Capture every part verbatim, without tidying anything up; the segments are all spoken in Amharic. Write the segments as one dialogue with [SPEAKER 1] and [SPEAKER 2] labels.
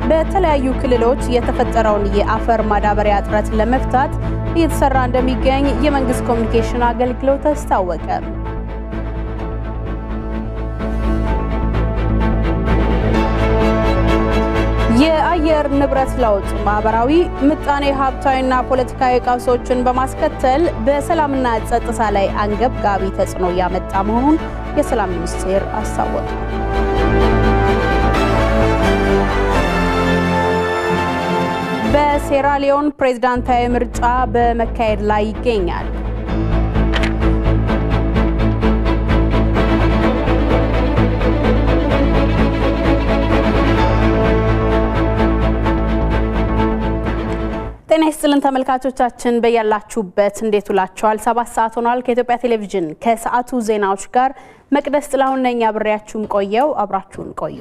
[SPEAKER 1] በተለያዩ ክልሎች የተፈጠረውን የአፈር ማዳበሪያ እጥረት ለመፍታት እየተሰራ እንደሚገኝ የመንግስት ኮሚኒኬሽን አገልግሎት አስታወቀ። የአየር ንብረት ለውጥ ማህበራዊ ምጣኔ ሀብታዊና ፖለቲካዊ ቀውሶችን በማስከተል በሰላምና ጸጥታ ላይ አንገብጋቢ ተጽዕኖ ያመጣ መሆኑን የሰላም ሚኒስቴር አስታወቀ። በሴራሊዮን ፕሬዝዳንታዊ ምርጫ በመካሄድ ላይ ይገኛል። ጤና ይስጥልን ተመልካቾቻችን በያላችሁበት እንዴት ውላችኋል? ሰባት ሰዓት ሆኗል። ከኢትዮጵያ ቴሌቪዥን ከሰዓቱ ዜናዎች ጋር መቅደስ ጥላሁን ነኝ። አብሬያችሁም ቆየው አብራችሁን ቆዩ።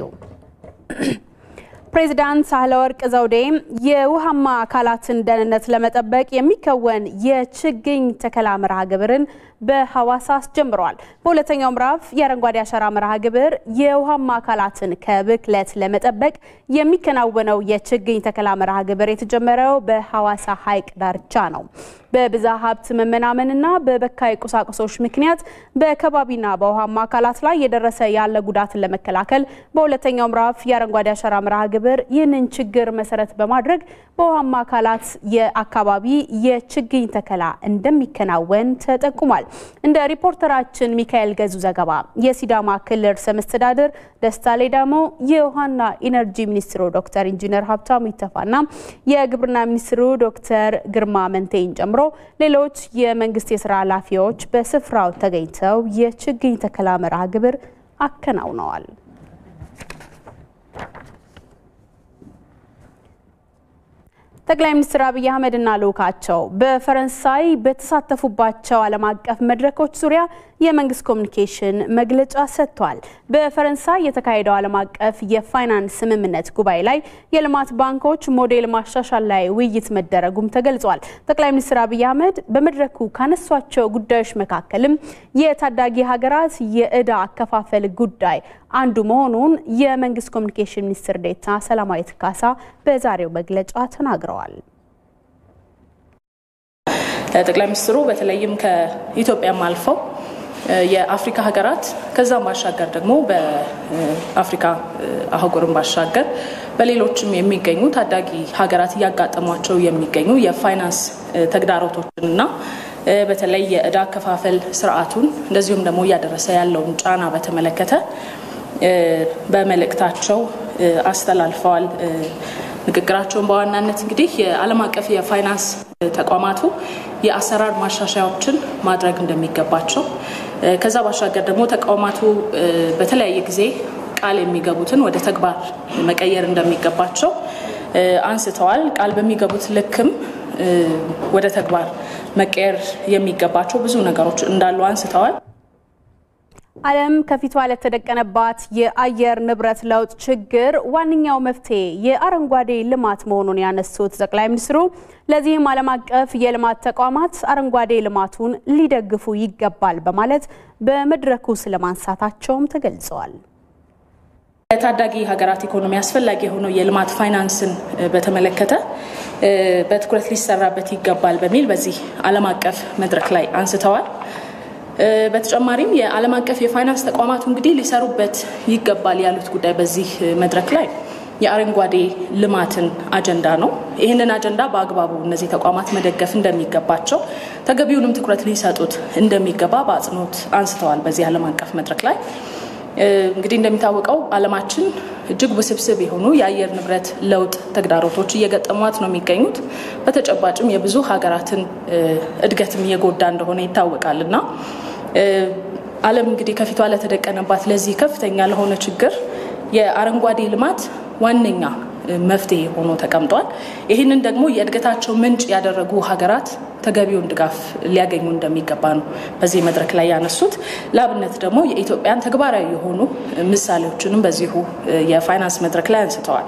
[SPEAKER 1] ፕሬዝዳንት ሳህለወርቅ ዘውዴ የውሃማ አካላትን ደህንነት ለመጠበቅ የሚከወን የችግኝ ተከላ መርሃ ግብርን በሐዋሳ አስጀምረዋል። በሁለተኛው ምዕራፍ የአረንጓዴ አሻራ መርሃ ግብር የውሃማ አካላትን ከብክለት ለመጠበቅ የሚከናወነው የችግኝ ተከላ መርሃ ግብር የተጀመረው በሐዋሳ ሐይቅ ዳርቻ ነው። በብዝሃ ሀብት መመናመንና በበካይ ቁሳቁሶች ምክንያት በከባቢና በውሃማ አካላት ላይ የደረሰ ያለ ጉዳትን ለመከላከል በሁለተኛው ምዕራፍ የአረንጓዴ አሻራ መርሃ ግብር ይህንን ችግር መሰረት በማድረግ በውሃማ አካላት የአካባቢ የችግኝ ተከላ እንደሚከናወን ተጠቁሟል። እንደ ሪፖርተራችን ሚካኤል ገዙ ዘገባ የሲዳማ ክልል ርዕሰ መስተዳድር ደስታ ሌዳሞ የውሃና ኢነርጂ ሚኒስትሩ ዶክተር ኢንጂነር ሀብታሙ ይተፋና የግብርና ሚኒስትሩ ዶክተር ግርማ መንቴን ጨምሮ ሌሎች የመንግስት የሥራ ኃላፊዎች በስፍራው ተገኝተው የችግኝ ተከላ መርሃ ግብር አከናውነዋል። ጠቅላይ ሚኒስትር አብይ አህመድና ልኡካቸው በፈረንሳይ በተሳተፉባቸው ዓለም አቀፍ መድረኮች ዙሪያ የመንግስት ኮሚኒኬሽን መግለጫ ሰጥቷል። በፈረንሳይ የተካሄደው ዓለም አቀፍ የፋይናንስ ስምምነት ጉባኤ ላይ የልማት ባንኮች ሞዴል ማሻሻል ላይ ውይይት መደረጉም ተገልጿል። ጠቅላይ ሚኒስትር አብይ አህመድ በመድረኩ ካነሷቸው ጉዳዮች መካከልም የታዳጊ ሀገራት የዕዳ አከፋፈል ጉዳይ አንዱ መሆኑን የመንግስት ኮሚኒኬሽን ሚኒስትር ዴኤታ ሰላማዊት ካሳ በዛሬው መግለጫ ተናግረዋል።
[SPEAKER 2] ጠቅላይ ሚኒስትሩ በተለይም ከኢትዮጵያም አልፈው የአፍሪካ ሀገራት ከዛም ባሻገር ደግሞ በአፍሪካ አህጉርን ባሻገር በሌሎችም የሚገኙ ታዳጊ ሀገራት ያጋጠሟቸው የሚገኙ የፋይናንስ ተግዳሮቶችንና በተለይ የዕዳ አከፋፈል ስርዓቱን እንደዚሁም ደግሞ ያደረሰ ያለውን ጫና በተመለከተ በመልእክታቸው አስተላልፈዋል። ንግግራቸውን በዋናነት እንግዲህ የዓለም አቀፍ የፋይናንስ ተቋማቱ የአሰራር ማሻሻያዎችን ማድረግ እንደሚገባቸው ከዛ ባሻገር ደግሞ ተቋማቱ በተለያየ ጊዜ ቃል የሚገቡትን ወደ ተግባር መቀየር እንደሚገባቸው አንስተዋል። ቃል በሚገቡት ልክም ወደ ተግባር መቀየር የሚገባቸው ብዙ ነገሮች እንዳሉ አንስተዋል።
[SPEAKER 1] ዓለም ከፊቷ ለተደቀነባት የአየር ንብረት ለውጥ ችግር ዋነኛው መፍትሄ የአረንጓዴ ልማት መሆኑን ያነሱት ጠቅላይ ሚኒስትሩ ለዚህም ዓለም አቀፍ የልማት ተቋማት አረንጓዴ ልማቱን ሊደግፉ ይገባል በማለት በመድረኩ ስለማንሳታቸውም ተገልጸዋል።
[SPEAKER 2] የታዳጊ ሀገራት ኢኮኖሚ አስፈላጊ የሆነው የልማት ፋይናንስን በተመለከተ በትኩረት ሊሰራበት ይገባል በሚል በዚህ ዓለም አቀፍ መድረክ ላይ አንስተዋል። በተጨማሪም የዓለም አቀፍ የፋይናንስ ተቋማቱ እንግዲህ ሊሰሩበት ይገባል ያሉት ጉዳይ በዚህ መድረክ ላይ የአረንጓዴ ልማትን አጀንዳ ነው። ይህንን አጀንዳ በአግባቡ እነዚህ ተቋማት መደገፍ እንደሚገባቸው ተገቢውንም ትኩረት ሊሰጡት እንደሚገባ በአጽንኦት አንስተዋል። በዚህ ዓለም አቀፍ መድረክ ላይ እንግዲህ እንደሚታወቀው ዓለማችን እጅግ ውስብስብ የሆኑ የአየር ንብረት ለውጥ ተግዳሮቶች እየገጠሟት ነው የሚገኙት። በተጨባጭም የብዙ ሀገራትን እድገትም እየጎዳ እንደሆነ ይታወቃልና ዓለም እንግዲህ ከፊቷ ለተደቀነባት ለዚህ ከፍተኛ ለሆነ ችግር የአረንጓዴ ልማት ዋነኛ መፍትሄ ሆኖ ተቀምጧል። ይህንን ደግሞ የእድገታቸው ምንጭ ያደረጉ ሀገራት ተገቢውን ድጋፍ ሊያገኙ እንደሚገባ ነው በዚህ መድረክ ላይ ያነሱት። ለአብነት ደግሞ የኢትዮጵያን ተግባራዊ የሆኑ ምሳሌዎችንም በዚሁ የፋይናንስ መድረክ ላይ አንስተዋል።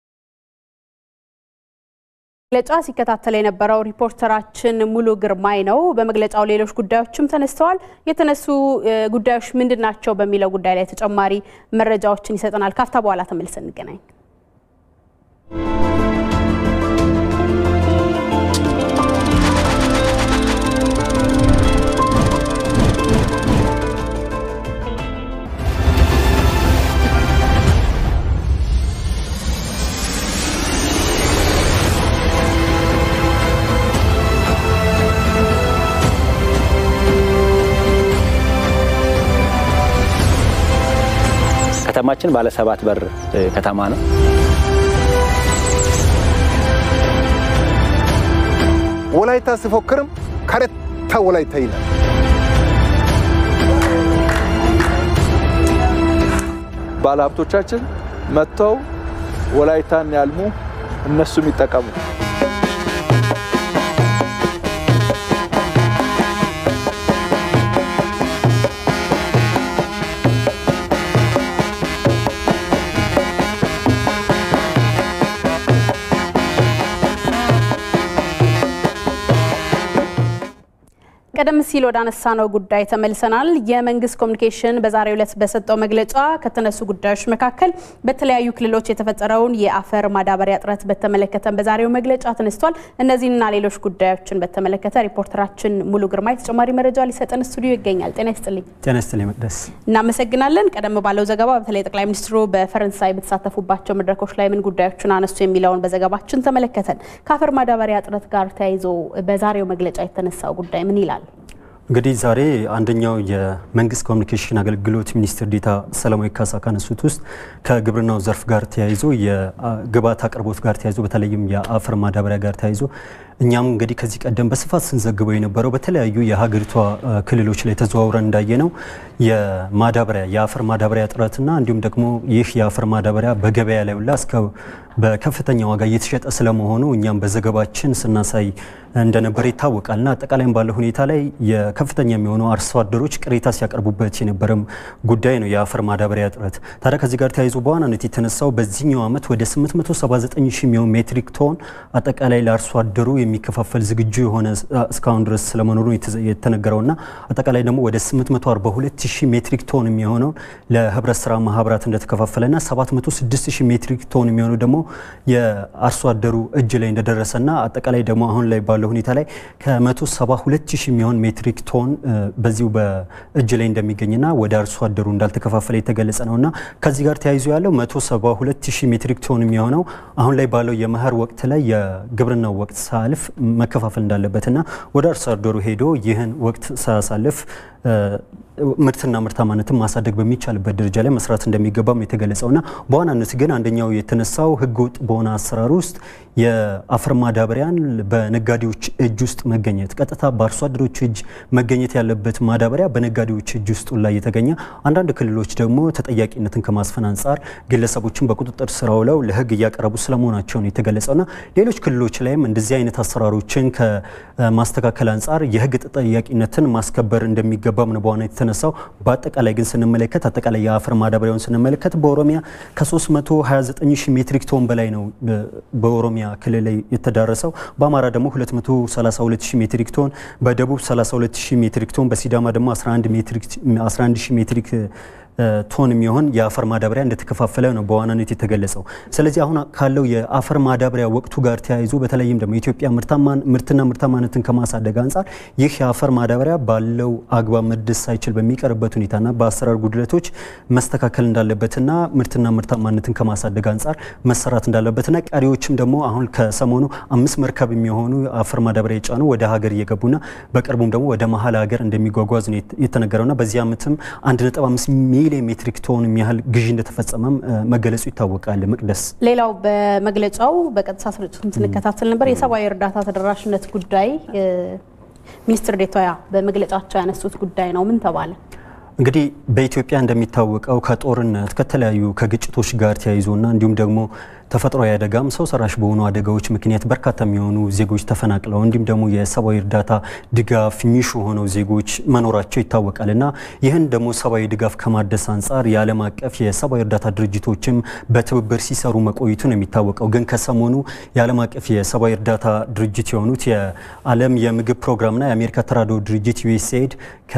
[SPEAKER 1] መግለጫ ሲከታተል የነበረው ሪፖርተራችን ሙሉ ግርማይ ነው። በመግለጫው ሌሎች ጉዳዮችም ተነስተዋል። የተነሱ ጉዳዮች ምንድናቸው በሚለው ጉዳይ ላይ ተጨማሪ መረጃዎችን ይሰጠናል። ካፍታ በኋላ ተመልሰን እንገናኝ።
[SPEAKER 3] ከተማችን ባለ ሰባት በር ከተማ ነው።
[SPEAKER 4] ወላይታ ሲፎክርም ከረታ ወላይታ ይላል።
[SPEAKER 5] ባለሀብቶቻችን መጥተው ወላይታን ያልሙ እነሱም ይጠቀሙ።
[SPEAKER 1] ቀደም ሲል ወደ አነሳነው ጉዳይ ተመልሰናል። የመንግስት ኮሙኒኬሽን በዛሬው ዕለት በሰጠው መግለጫ ከተነሱ ጉዳዮች መካከል በተለያዩ ክልሎች የተፈጠረውን የአፈር ማዳበሪያ እጥረት በተመለከተ በዛሬው መግለጫ ተነስቷል። እነዚህና ሌሎች ጉዳዮችን በተመለከተ ሪፖርተራችን ሙሉ ግርማይ ተጨማሪ መረጃ ሊሰጠን ስቱዲዮ ይገኛል። ጤና ይስጥልኝ።
[SPEAKER 6] ጤና ይስጥልኝ መቅደስ።
[SPEAKER 1] እናመሰግናለን። ቀደም ባለው ዘገባ በተለይ ጠቅላይ ሚኒስትሩ በፈረንሳይ በተሳተፉባቸው መድረኮች ላይ ምን ጉዳዮችን አነሱ የሚለውን በዘገባችን ተመለከተን። ከአፈር ማዳበሪያ እጥረት ጋር ተያይዞ በዛሬው መግለጫ የተነሳው ጉዳይ ምን ይላል?
[SPEAKER 6] እንግዲህ ዛሬ አንደኛው የመንግስት ኮሙኒኬሽን አገልግሎት ሚኒስትር ዴኤታ ሰለሞን ካሳ ካነሱት ውስጥ ከግብርናው ዘርፍ ጋር ተያይዞ የግብዓት አቅርቦት ጋር ተያይዞ በተለይም የአፈር ማዳበሪያ ጋር ተያይዞ እኛም እንግዲህ ከዚህ ቀደም በስፋት ስንዘግበው የነበረው በተለያዩ የሀገሪቷ ክልሎች ላይ ተዘዋውረን እንዳየነው የማዳበሪያ የአፈር ማዳበሪያ እጥረትና እንዲሁም ደግሞ ይህ የአፈር ማዳበሪያ በገበያ ላይ ሁላ እስከ በከፍተኛ ዋጋ እየተሸጠ ስለመሆኑ እኛም በዘገባችን ስናሳይ እንደነበር ይታወቃልና አጠቃላይም ባለው ሁኔታ ላይ የከፍተኛ የሚሆኑ አርሶ አደሮች ቅሬታ ሲያቀርቡበት የነበረም ጉዳይ ነው የአፈር ማዳበሪያ እጥረት። ታዲያ ከዚህ ጋር ተያይዞ በዋናነት የተነሳው በዚህኛው ዓመት ወደ ስምንት መቶ ሰባ ዘጠኝ ሺህ የሚሆን ሜትሪክ ቶን አጠቃላይ ለአርሶ አደሩ የሚከፋፈል ዝግጁ የሆነ እስካሁን ድረስ ስለመኖሩ የተነገረውና አጠቃላይ ደግሞ ወደ ስምንት መቶ አርባ ሁለት ሺህ ሜትሪክ ቶን የሚሆነው ለህብረት ስራ ማህበራት እንደተከፋፈለና ሰባት መቶ ስድስት ሺህ ሜትሪክ ቶን የሚሆነው ደግሞ የአርሶ አደሩ እጅ ላይ እንደደረሰና አጠቃላይ ደግሞ አሁን ላይ ባለው ሁኔታ ላይ ከመቶ ሰባ ሁለት ሺህ የሚሆን ሜትሪክ ቶን በዚሁ በእጅ ላይ እንደሚገኝና ወደ አርሶ አደሩ እንዳልተከፋፈለ የተገለጸ ነውና ከዚህ ጋር ተያይዞ ያለው መቶ ሰባ ሁለት ሺህ ሜትሪክ ቶን የሚሆነው አሁን ላይ ባለው የመኸር ወቅት ላይ የግብርናው ወቅት ሳልፍ መከፋፈል እንዳለበትና ወደ አርሶ አደሩ ሄዶ ይህን ወቅት ሳያሳልፍ ምርትና ምርታማነትን ማሳደግ በሚቻልበት ደረጃ ላይ መስራት እንደሚገባም የተገለጸውና በዋናነት ግን አንደኛው የተነሳው ህገወጥ በሆነ አሰራር ውስጥ የአፈር ማዳበሪያን በነጋዴዎች እጅ ውስጥ መገኘት ቀጥታ በአርሶ አደሮች እጅ መገኘት ያለበት ማዳበሪያ በነጋዴዎች እጅ ውስጥ ላይ የተገኘ አንዳንድ ክልሎች ደግሞ ተጠያቂነትን ከማስፈን አንጻር ግለሰቦችን በቁጥጥር ስር አውለው ለህግ እያቀረቡ ስለመሆናቸው ነው የተገለጸውና ሌሎች ክልሎች ላይም እንደዚህ አይነት አሰራሮችን ከማስተካከል አንጻር የህግ ተጠያቂነትን ማስከበር እንደሚገባም ነው በዋናነት የተነሳው። በአጠቃላይ ግን ስንመለከት አጠቃላይ የአፈር ማዳበሪያውን ስንመለከት በኦሮሚያ ከ3መቶ ሃያ ዘጠኝ ሺህ ሜትሪክ ቶን በላይ ነው በኦሮሚያ ክልል ላይ የተዳረሰው። በአማራ ደግሞ ሁለት መቶ ሰላሳ ሁለት ሺህ ሜትሪክ ቶን፣ በደቡብ ሰላሳ ሁለት ሺህ ሜትሪክ ቶን፣ በሲዳማ ደግሞ አስራ አንድ ሺህ ሜትሪክ ቶን የሚሆን የአፈር ማዳበሪያ እንደተከፋፈለ ነው በዋናነት የተገለጸው። ስለዚህ አሁን ካለው የአፈር ማዳበሪያ ወቅቱ ጋር ተያይዞ በተለይም ደግሞ ኢትዮጵያ ምርትና ምርታማነትን ከማሳደግ አንጻር ይህ የአፈር ማዳበሪያ ባለው አግባብ መድረስ ሳይችል በሚቀርበት ሁኔታና በአሰራር ጉድለቶች መስተካከል እንዳለበትና ምርትና ምርታማነትን ከማሳደግ አንጻር መሰራት እንዳለበትና ቀሪዎችም ደግሞ አሁን ከሰሞኑ አምስት መርከብ የሚሆኑ አፈር ማዳበሪያ የጫኑ ወደ ሀገር እየገቡና በቅርቡም ደግሞ ወደ መሀል ሀገር እንደሚጓጓዝ ነው የተነገረውና በዚህ ዓመትም አንድ ነጥብ አምስት ሚሊዮን ሜትሪክ ቶን የሚያህል ግዢ እንደተፈጸመም መገለጹ ይታወቃል። መቅደስ፣ ሌላው
[SPEAKER 1] በመግለጫው በቀጥታ ስርጭቱን ስንከታተል ነበር የሰብአዊ እርዳታ ተደራሽነት ጉዳይ ሚኒስትር ዴኤታዋ በመግለጫቸው ያነሱት ጉዳይ ነው። ምን ተባለ?
[SPEAKER 6] እንግዲህ በኢትዮጵያ እንደሚታወቀው ከጦርነት ከተለያዩ ከግጭቶች ጋር ተያይዞና እንዲሁም ደግሞ ተፈጥሯዊ አደጋም ሰው ሰራሽ በሆኑ አደጋዎች ምክንያት በርካታ የሚሆኑ ዜጎች ተፈናቅለው እንዲሁም ደግሞ የሰብአዊ እርዳታ ድጋፍ የሚሹ ሆነው ዜጎች መኖራቸው ይታወቃልና ይህን ደግሞ ሰብአዊ ድጋፍ ከማድረስ አንጻር የዓለም አቀፍ የሰብአዊ እርዳታ ድርጅቶችም በትብብር ሲሰሩ መቆየቱ ነው የሚታወቀው። ግን ከሰሞኑ የዓለም አቀፍ የሰብአዊ እርዳታ ድርጅት የሆኑት የዓለም የምግብ ፕሮግራምና የአሜሪካ ተራድኦ ድርጅት ዩኤስኤይድ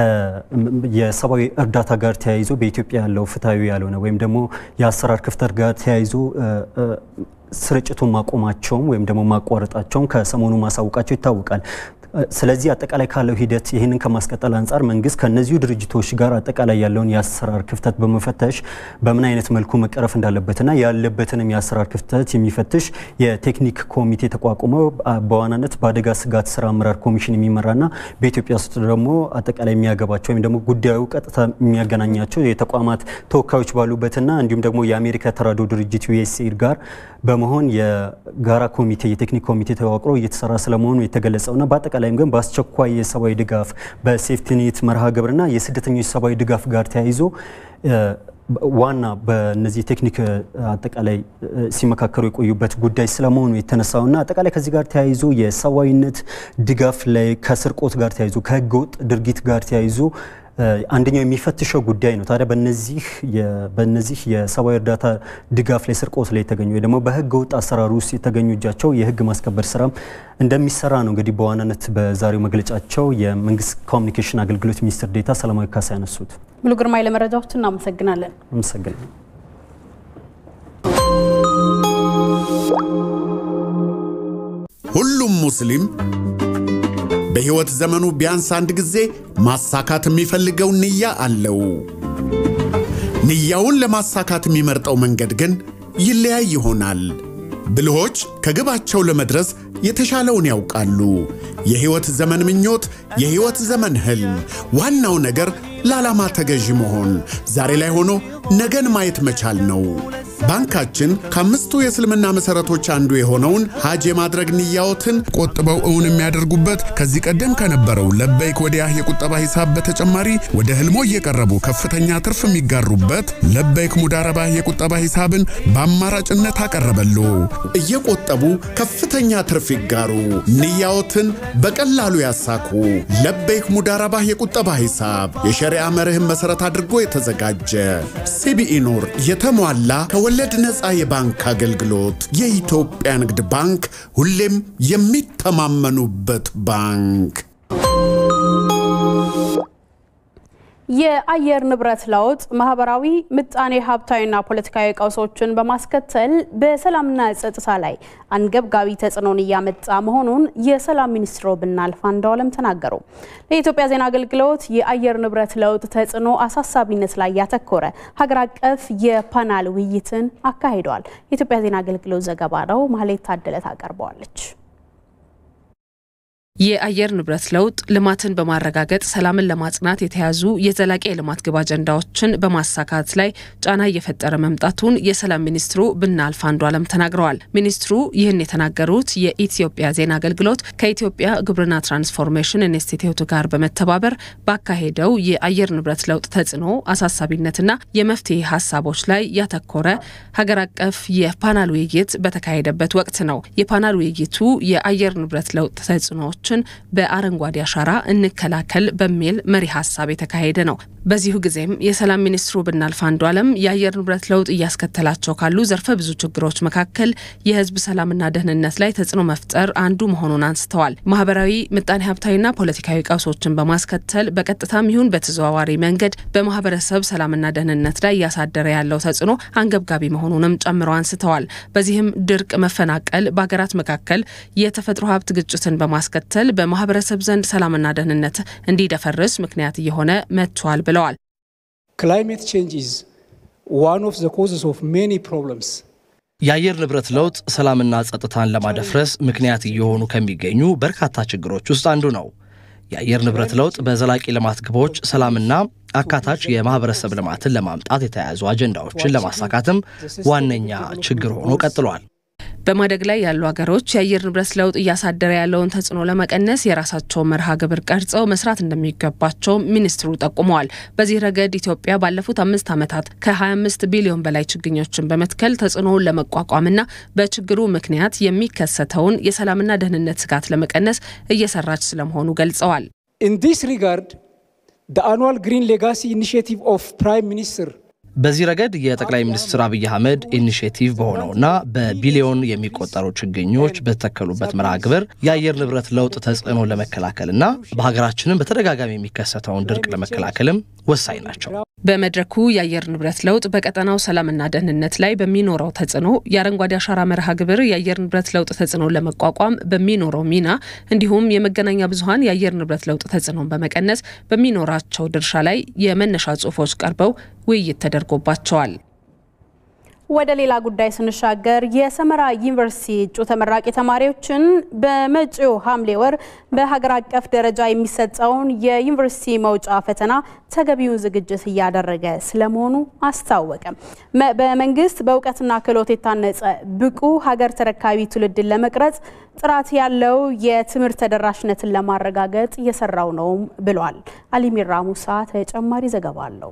[SPEAKER 6] የሰብአዊ እርዳታ ጋር ተያይዞ በኢትዮጵያ ያለው ፍትሐዊ ያልሆነ ወይም ደግሞ የአሰራር ክፍተት ጋር ተያይዞ ስርጭቱን ማቆማቸውም ወይም ደግሞ ማቋረጣቸውም ከሰሞኑ ማሳወቃቸው ይታወቃል። ስለዚህ አጠቃላይ ካለው ሂደት ይህንን ከማስቀጠል አንጻር መንግስት ከነዚሁ ድርጅቶች ጋር አጠቃላይ ያለውን የአሰራር ክፍተት በመፈተሽ በምን አይነት መልኩ መቀረፍ እንዳለበትና ያለበትንም የአሰራር ክፍተት የሚፈትሽ የቴክኒክ ኮሚቴ ተቋቁሞ በዋናነት በአደጋ ስጋት ስራ አመራር ኮሚሽን የሚመራና በኢትዮጵያ ውስጥ ደግሞ አጠቃላይ የሚያገባቸው ወይም ደግሞ ጉዳዩ ቀጥታ የሚያገናኛቸው የተቋማት ተወካዮች ባሉበትና እንዲሁም ደግሞ የአሜሪካ ተራድኦ ድርጅት ዩኤስኤይድ ጋር በመሆን የጋራ ኮሚቴ የቴክኒክ ኮሚቴ ተዋቅሮ እየተሰራ ስለመሆኑ የተገለጸውና በአጠቃላይም ግን በአስቸኳይ የሰብአዊ ድጋፍ በሴፍቲኔት መርሃ ግብርና የስደተኞች ሰብአዊ ድጋፍ ጋር ተያይዞ ዋና በነዚህ ቴክኒክ አጠቃላይ ሲመካከሩ የቆዩበት ጉዳይ ስለመሆኑ የተነሳውና አጠቃላይ ከዚህ ጋር ተያይዞ የሰብአዊነት ድጋፍ ላይ ከስርቆት ጋር ተያይዞ ከህገወጥ ድርጊት ጋር ተያይዞ አንደኛው የሚፈትሸው ጉዳይ ነው። ታዲያ በነዚህ በነዚህ የሰብአዊ እርዳታ ድጋፍ ላይ ስርቆት ላይ የተገኙ ወይ ደግሞ በህገ ወጥ አሰራር ውስጥ የተገኙ እጃቸው የህግ ማስከበር ስራ እንደሚሰራ ነው እንግዲህ በዋናነት በዛሬው መግለጫቸው የመንግስት ኮሚኒኬሽን አገልግሎት ሚኒስትር ዴኤታ ሰላማዊ ካሳ ያነሱት።
[SPEAKER 1] ሙሉ ግርማይ ለመረጃዎች እናመሰግናለን።
[SPEAKER 6] አመሰግናለሁ።
[SPEAKER 7] ሁሉም ሙስሊም በህይወት ዘመኑ ቢያንስ አንድ ጊዜ ማሳካት የሚፈልገው ንያ አለው። ንያውን ለማሳካት የሚመርጠው መንገድ ግን ይለያይ ይሆናል። ብልሆች ከግባቸው ለመድረስ የተሻለውን ያውቃሉ። የህይወት ዘመን ምኞት፣ የህይወት ዘመን ህልም፣ ዋናው ነገር ለዓላማ ተገዢ መሆን፣ ዛሬ ላይ ሆኖ ነገን ማየት መቻል ነው። ባንካችን ከአምስቱ የእስልምና መሰረቶች አንዱ የሆነውን ሀጅ የማድረግ ንያዎትን ቆጥበው እውን የሚያደርጉበት ከዚህ ቀደም ከነበረው ለበይክ ወዲያህ የቁጠባ ሂሳብ በተጨማሪ ወደ ህልሞ እየቀረቡ ከፍተኛ ትርፍ የሚጋሩበት ለበይክ ሙዳረባ የቁጠባ ሂሳብን በአማራጭነት አቀረበሉ። እየቆጠቡ ከፍተኛ ትርፍ ይጋሩ፣ ንያዎትን በቀላሉ ያሳኩ። ለበይክ ሙዳረባ የቁጠባ ሂሳብ የሸሪዓ መርህን መሰረት አድርጎ የተዘጋጀ ሲቢኢ ኑር የተሟላ ከወለድ ነፃ የባንክ አገልግሎት የኢትዮጵያ ንግድ ባንክ ሁሌም የሚተማመኑበት ባንክ።
[SPEAKER 1] የአየር ንብረት ለውጥ ማህበራዊ ምጣኔ ሀብታዊና ፖለቲካዊ ቀውሶችን በማስከተል በሰላምና ጸጥታ ላይ አንገብጋቢ ተጽዕኖን እያመጣ መሆኑን የሰላም ሚኒስትሩ ብናልፍ አንዱዓለም ተናገሩ። ለኢትዮጵያ ዜና አገልግሎት የአየር ንብረት ለውጥ ተጽዕኖ አሳሳቢነት ላይ ያተኮረ ሀገር አቀፍ የፓናል ውይይትን አካሂደዋል። የኢትዮጵያ ዜና አገልግሎት ዘገባ ነው። ማህሌት ታደለ ታቀርበዋለች።
[SPEAKER 8] የአየር ንብረት ለውጥ ልማትን በማረጋገጥ ሰላምን ለማጽናት የተያዙ የዘላቂ የልማት ግብ አጀንዳዎችን በማሳካት ላይ ጫና እየፈጠረ መምጣቱን የሰላም ሚኒስትሩ ብናልፍ አንዱዓለም ተናግረዋል። ሚኒስትሩ ይህን የተናገሩት የኢትዮጵያ ዜና አገልግሎት ከኢትዮጵያ ግብርና ትራንስፎርሜሽን ኢንስቲትዩት ጋር በመተባበር ባካሄደው የአየር ንብረት ለውጥ ተጽዕኖ አሳሳቢነትና የመፍትሄ ሀሳቦች ላይ ያተኮረ ሀገር አቀፍ የፓናል ውይይት በተካሄደበት ወቅት ነው። የፓናል ውይይቱ የአየር ንብረት ለውጥ ተጽዕኖ በአረንጓዴ አሻራ እንከላከል በሚል መሪ ሐሳብ የተካሄደ ነው። በዚሁ ጊዜም የሰላም ሚኒስትሩ ብናልፍ አንዱዓለም የአየር ንብረት ለውጥ እያስከተላቸው ካሉ ዘርፈ ብዙ ችግሮች መካከል የህዝብ ሰላምና ደህንነት ላይ ተጽዕኖ መፍጠር አንዱ መሆኑን አንስተዋል። ማህበራዊ ምጣኔ ሀብታዊና ፖለቲካዊ ቀውሶችን በማስከተል በቀጥታም ይሁን በተዘዋዋሪ መንገድ በማህበረሰብ ሰላምና ደህንነት ላይ ያሳደረ ያለው ተጽዕኖ አንገብጋቢ መሆኑንም ጨምረው አንስተዋል። በዚህም ድርቅ፣ መፈናቀል፣ በአገራት መካከል የተፈጥሮ ሀብት ግጭትን በማስከተል በማህበረሰብ ዘንድ ሰላምና ደህንነት እንዲደፈርስ ምክንያት እየሆነ መጥቷል ብለዋል።
[SPEAKER 9] Climate change is one of the causes of many problems.
[SPEAKER 10] የአየር ንብረት ለውጥ ሰላምና ጸጥታን ለማደፍረስ ምክንያት እየሆኑ ከሚገኙ በርካታ ችግሮች ውስጥ አንዱ ነው። የአየር ንብረት ለውጥ በዘላቂ ልማት ግቦች ሰላምና አካታች የማህበረሰብ ልማትን ለማምጣት የተያያዙ አጀንዳዎችን ለማሳካትም ዋነኛ ችግር ሆኖ ቀጥሏል።
[SPEAKER 8] በማደግ ላይ ያሉ ሀገሮች የአየር ንብረት ለውጥ እያሳደረ ያለውን ተጽዕኖ ለመቀነስ የራሳቸው መርሃ ግብር ቀርጸው መስራት እንደሚገባቸው ሚኒስትሩ ጠቁመዋል። በዚህ ረገድ ኢትዮጵያ ባለፉት አምስት ዓመታት ከ25 ቢሊዮን በላይ ችግኞችን በመትከል ተጽዕኖውን ለመቋቋምና በችግሩ ምክንያት የሚከሰተውን የሰላምና ደህንነት ስጋት ለመቀነስ እየሰራች ስለመሆኑ ገልጸዋል።
[SPEAKER 9] In this regard, the annual Green Legacy Initiative of Prime Minister
[SPEAKER 10] በዚህ ረገድ የጠቅላይ ሚኒስትር አብይ አህመድ ኢኒሼቲቭ በሆነውና በቢሊዮን የሚቆጠሩ ችግኞች በተተከሉበት መርሃ ግብር የአየር ንብረት ለውጥ ተጽዕኖ ለመከላከልና በሀገራችንም በተደጋጋሚ የሚከሰተውን ድርቅ ለመከላከልም ወሳኝ ናቸው።
[SPEAKER 8] በመድረኩ የአየር ንብረት ለውጥ በቀጠናው ሰላምና ደህንነት ላይ በሚኖረው ተጽዕኖ የአረንጓዴ አሻራ መርሃ ግብር የአየር ንብረት ለውጥ ተጽዕኖ ለመቋቋም በሚኖረው ሚና እንዲሁም የመገናኛ ብዙሃን የአየር ንብረት ለውጥ ተጽዕኖን በመቀነስ በሚኖራቸው ድርሻ ላይ የመነሻ ጽሑፎች ቀርበው ውይይት ተደርጎባቸዋል።
[SPEAKER 1] ወደ ሌላ ጉዳይ ስንሻገር የሰመራ ዩኒቨርሲቲ እጩ ተመራቂ ተማሪዎችን በመጪው ሐምሌ ወር በሀገር አቀፍ ደረጃ የሚሰጠውን የዩኒቨርሲቲ መውጫ ፈተና ተገቢውን ዝግጅት እያደረገ ስለመሆኑ አስታወቀ። በመንግስት በእውቀትና ክህሎት የታነጸ ብቁ ሀገር ተረካቢ ትውልድን ለመቅረጽ ጥራት ያለው የትምህርት ተደራሽነትን ለማረጋገጥ እየሰራው ነው ብሏል። አሊሚራ ሙሳ ተጨማሪ ዘገባ አለው።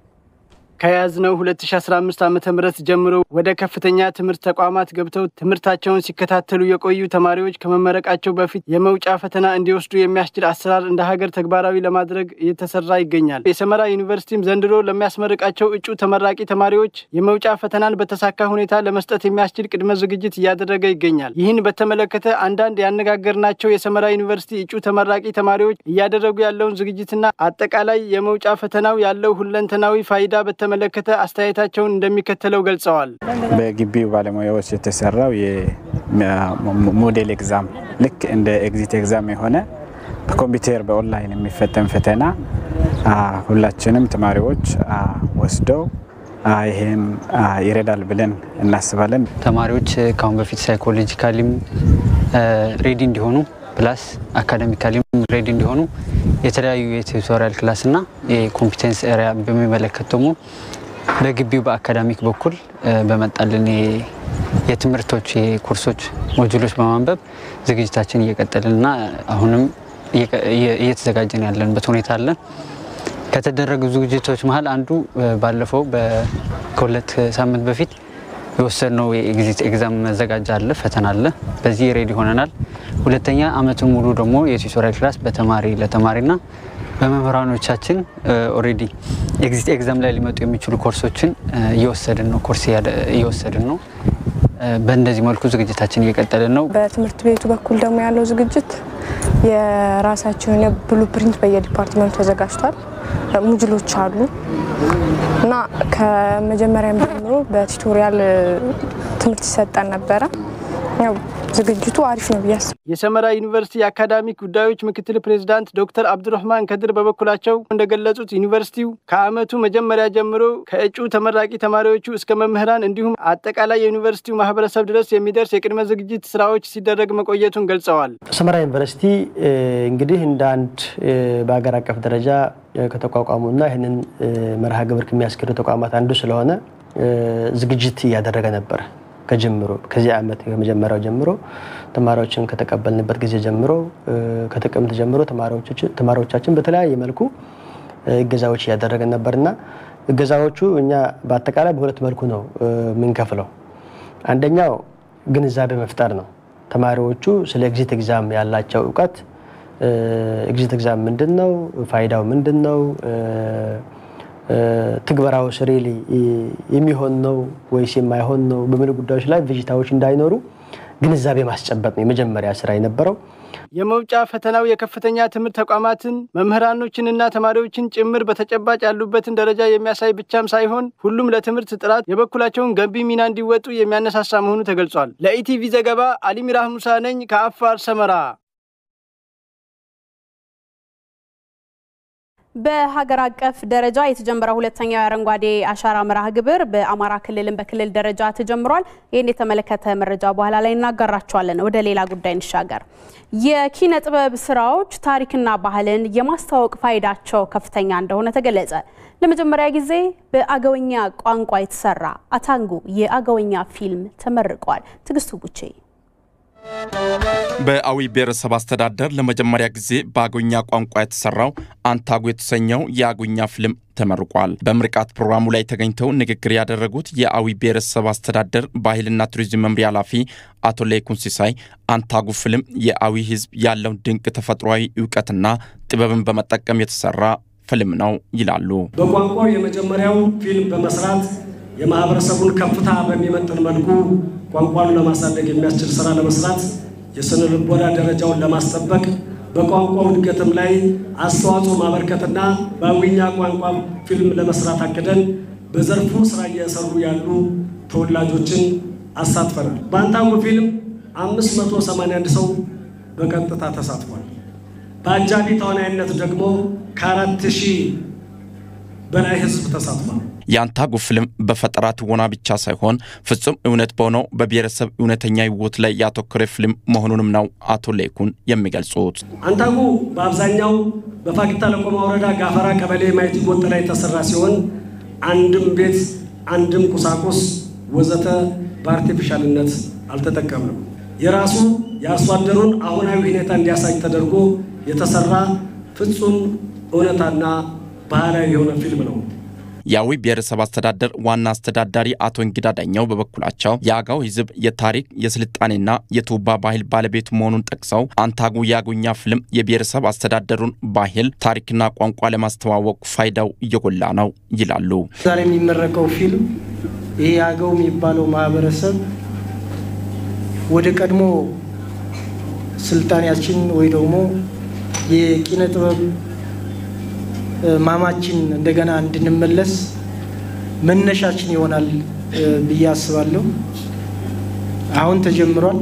[SPEAKER 11] ከያዝነው ሁለት ሺህ አስራ አምስት ዓመተ ምህረት ጀምሮ ወደ ከፍተኛ ትምህርት ተቋማት ገብተው ትምህርታቸውን ሲከታተሉ የቆዩ ተማሪዎች ከመመረቃቸው በፊት የመውጫ ፈተና እንዲወስዱ የሚያስችል አሰራር እንደ ሀገር ተግባራዊ ለማድረግ እየተሰራ ይገኛል። የሰመራ ዩኒቨርሲቲም ዘንድሮ ለሚያስመርቃቸው እጩ ተመራቂ ተማሪዎች የመውጫ ፈተናን በተሳካ ሁኔታ ለመስጠት የሚያስችል ቅድመ ዝግጅት እያደረገ ይገኛል። ይህን በተመለከተ አንዳንድ ያነጋገርናቸው የሰመራ ዩኒቨርሲቲ እጩ ተመራቂ ተማሪዎች እያደረጉ ያለውን ዝግጅትና አጠቃላይ የመውጫ ፈተናው ያለው ሁለንተናዊ ፋይዳ በተ መለከተ አስተያየታቸውን እንደሚከተለው ገልጸዋል።
[SPEAKER 12] በግቢው ባለሙያዎች የተሰራው የሞዴል ኤግዛም ልክ እንደ ኤግዚት ኤግዛም የሆነ በኮምፒውተር በኦንላይን የሚፈተን ፈተና ሁላችንም ተማሪዎች ወስደው ይሄን ይረዳል ብለን እናስባለን።
[SPEAKER 13] ተማሪዎች ካሁን በፊት ሳይኮሎጂካሊም ሬዲ እንዲሆኑ ፕላስ አካዳሚካሊም ሬዲ እንዲሆኑ የተለያዩ የቲዩቶሪያል ክላስና የኮምፒተንስ ኤሪያ በሚመለከተሙ በግቢው በአካዳሚክ በኩል በመጣልን የትምህርቶች የኮርሶች ሞጁሎች በማንበብ ዝግጅታችን እየቀጠለና አሁንም እየተዘጋጀን ያለንበት ሁኔታ አለ። ከተደረጉ ዝግጅቶች መሃል አንዱ ባለፈው በሁለት ሳምንት በፊት የወሰነው የኤግዚት ኤግዛም መዘጋጃ አለ፣ ፈተና አለ። በዚህ ሬዲ ሆነናል። ሁለተኛ አመቱን ሙሉ ደግሞ የቲዩቶሪያል ክላስ በተማሪ ለተማሪና በመምህራኖቻችን ኦሬዲ ኤግዚት ኤግዛም ላይ ሊመጡ የሚችሉ ኮርሶችን እየወሰድን ነው ኮርስ እየወሰድን ነው። በእንደዚህ መልኩ ዝግጅታችን እየቀጠለን ነው።
[SPEAKER 14] በትምህርት ቤቱ በኩል ደግሞ ያለው ዝግጅት የራሳችን ብሉፕሪንት በየዲፓርትመንቱ ተዘጋጅቷል። ሞጁሎች አሉ እና ከመጀመሪያም ጀምሮ በቲዩቶሪያል ትምህርት ይሰጣል ነበር። ያው ዝግጅቱ አሪፍ ነው ብያስ
[SPEAKER 11] የሰመራ ዩኒቨርሲቲ የአካዳሚክ ጉዳዮች ምክትል ፕሬዝዳንት ዶክተር አብዱራህማን ከድር በበኩላቸው እንደገለጹት ዩኒቨርሲቲው ከአመቱ መጀመሪያ ጀምሮ ከእጩ ተመራቂ ተማሪዎቹ እስከ መምህራን እንዲሁም አጠቃላይ የዩኒቨርሲቲው ማህበረሰብ ድረስ የሚደርስ የቅድመ ዝግጅት ስራዎች ሲደረግ መቆየቱን ገልጸዋል።
[SPEAKER 15] ሰመራ ዩኒቨርሲቲ እንግዲህ እንደ አንድ በአገር አቀፍ ደረጃ ከተቋቋሙና ይህንን መርሃ ግብር ከሚያስከዱ ተቋማት አንዱ ስለሆነ ዝግጅት እያደረገ ነበር። ከጀምሮ ከዚህ አመት ከመጀመሪያው ጀምሮ ተማሪዎችን ከተቀበልንበት ጊዜ ጀምሮ ከጥቅምት ጀምሮ ተማሪዎቻችን ተማሪዎቻችን በተለያየ መልኩ እገዛዎች ያደረገ ነበርና እገዛዎቹ እኛ በአጠቃላይ በሁለት መልኩ ነው ምንከፍለው። አንደኛው ግንዛቤ መፍጠር ነው። ተማሪዎቹ ስለ ኤግዚት ኤግዛም ያላቸው ዕውቀት ኤግዚት ኤግዛም ምንድነው፣ ፋይዳው ምንድነው፣ ትግበራው ስሪሊ የሚሆን ነው ወይስ የማይሆን ነው በሚሉ ጉዳዮች ላይ ቪጂታዎች እንዳይኖሩ ግንዛቤ ማስጨበጥ ነው የመጀመሪያ ስራ የነበረው።
[SPEAKER 11] የመውጫ ፈተናው የከፍተኛ ትምህርት ተቋማትን መምህራኖችንና ተማሪዎችን ጭምር በተጨባጭ ያሉበትን ደረጃ የሚያሳይ ብቻም ሳይሆን ሁሉም ለትምህርት ጥራት የበኩላቸውን ገንቢ ሚና እንዲወጡ የሚያነሳሳ መሆኑ ተገልጿል። ለኢቲቪ ዘገባ አሊሚራ ሙሳ ነኝ ከአፋር ሰመራ።
[SPEAKER 1] በሀገር አቀፍ ደረጃ የተጀመረው ሁለተኛው የአረንጓዴ አሻራ መርሃ ግብር በአማራ ክልልም በክልል ደረጃ ተጀምሯል። ይህን የተመለከተ መረጃ በኋላ ላይ እናጋራቸዋለን። ወደ ሌላ ጉዳይ እንሻገር። የኪነ ጥበብ ስራዎች ታሪክና ባህልን የማስተዋወቅ ፋይዳቸው ከፍተኛ እንደሆነ ተገለጸ። ለመጀመሪያ ጊዜ በአገውኛ ቋንቋ የተሰራ አታንጉ የአገውኛ ፊልም ተመርቋል። ትግስቱ ቡቼ
[SPEAKER 16] በአዊ ብሔረሰብ አስተዳደር ለመጀመሪያ ጊዜ በአገውኛ ቋንቋ የተሰራው አንታጉ የተሰኘው የአገውኛ ፊልም ተመርቋል። በምርቃት ፕሮግራሙ ላይ ተገኝተው ንግግር ያደረጉት የአዊ ብሔረሰብ አስተዳደር ባህልና ቱሪዝም መምሪያ ኃላፊ አቶ ለይኩን ሲሳይ አንታጉ ፊልም የአዊ ሕዝብ ያለውን ድንቅ ተፈጥሯዊ ዕውቀትና ጥበብን በመጠቀም የተሰራ ፊልም ነው ይላሉ።
[SPEAKER 17] በቋንቋው የመጀመሪያው ፊልም በመስራት የማህበረሰቡን ከፍታ በሚመጥን መልኩ ቋንቋውን ለማሳደግ የሚያስችል ስራ ለመስራት የስነ ልቦና ደረጃውን ለማስጠበቅ በቋንቋው እድገትም ላይ አስተዋጽኦ ማበርከትና በአዊኛ ቋንቋ ፊልም ለመስራት አቅደን በዘርፉ ስራ እየሰሩ ያሉ ተወላጆችን አሳትፈናል። በአንታንጉ ፊልም አምስት መቶ ሰማንያ አንድ ሰው በቀጥታ ተሳትፏል። በአጃቢ ተዋናይነት ደግሞ ከአራት ሺህ በላይ ህዝብ ተሳትፏል።
[SPEAKER 16] የአንታጉ ፊልም በፈጠራ ትወና ብቻ ሳይሆን ፍጹም እውነት በሆነው በብሔረሰብ እውነተኛ ህይወት ላይ ያተኮረ ፊልም መሆኑንም ነው አቶ ሌኩን የሚገልጹት።
[SPEAKER 17] አንታጉ በአብዛኛው በፋቂታ ለቆማ ወረዳ ጋፈራ ቀበሌ ማይቲ ጎጥ ላይ ተሰራ ሲሆን አንድም ቤት አንድም ቁሳቁስ ወዘተ በአርቲፊሻልነት አልተጠቀምንም። የራሱ የአርሶ አደሩን አሁናዊ ሁኔታ እንዲያሳይ ተደርጎ የተሰራ ፍጹም እውነታና ባህላዊ የሆነ ፊልም ነው።
[SPEAKER 16] የአዊ ብሔረሰብ አስተዳደር ዋና አስተዳዳሪ አቶ እንግዳ ዳኛው በበኩላቸው የአገው ህዝብ የታሪክ የስልጣኔና የቱባ ባህል ባለቤት መሆኑን ጠቅሰው አንታጉ የአገውኛ ፊልም የብሔረሰብ አስተዳደሩን ባህል ታሪክና ቋንቋ ለማስተዋወቅ ፋይዳው እየጎላ ነው ይላሉ።
[SPEAKER 15] ዛሬ የሚመረቀው ፊልም ይሄ አገው የሚባለው ማህበረሰብ ወደ ቀድሞ ስልጣኔያችን ወይ ደግሞ የቂነ ጥበብ ማማችን እንደገና እንድንመለስ መነሻችን ይሆናል ብዬ አስባለሁ። አሁን ተጀምሯል።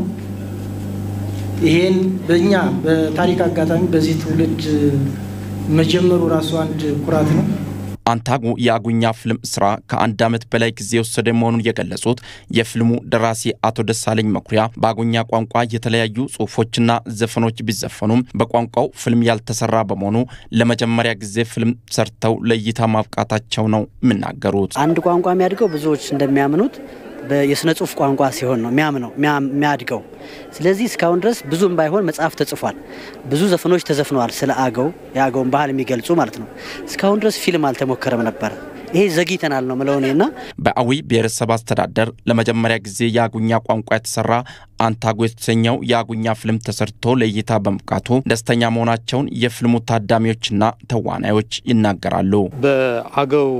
[SPEAKER 15] ይሄን በእኛ በታሪክ አጋጣሚ በዚህ ትውልድ መጀመሩ ራሱ አንድ ኩራት ነው።
[SPEAKER 16] አንታጉ የአገውኛ ፊልም ስራ ከአንድ ዓመት በላይ ጊዜ ወሰደ መሆኑን የገለጹት የፊልሙ ደራሲ አቶ ደሳለኝ መኩሪያ በአገውኛ ቋንቋ የተለያዩ ጽሁፎችና ዘፈኖች ቢዘፈኑም በቋንቋው ፊልም ያልተሰራ በመሆኑ ለመጀመሪያ ጊዜ ፊልም ሰርተው ለእይታ ማብቃታቸው ነው የሚናገሩት።
[SPEAKER 18] አንድ ቋንቋ የሚያድገው ብዙዎች እንደሚያምኑት በየስነ ጽሁፍ ቋንቋ ሲሆን ነው የሚያምነው የሚያድገው። ስለዚህ እስካሁን ድረስ ብዙም ባይሆን መጽሐፍ ተጽፏል፣ ብዙ ዘፈኖች ተዘፍነዋል ስለ አገው የአገውን ባህል የሚገልጹ ማለት ነው። እስካሁን ድረስ ፊልም አልተሞከረም ነበር። ይሄ ዘግይተናል ነው መለውኔና
[SPEAKER 16] በአዊ ብሔረሰብ አስተዳደር ለመጀመሪያ ጊዜ የአገውኛ ቋንቋ የተሰራ አንታጉ የተሰኘው የአገውኛ ፊልም ተሰርቶ ለእይታ በመብቃቱ ደስተኛ መሆናቸውን የፊልሙ ታዳሚዎችና ተዋናዮች ይናገራሉ።
[SPEAKER 19] በአገው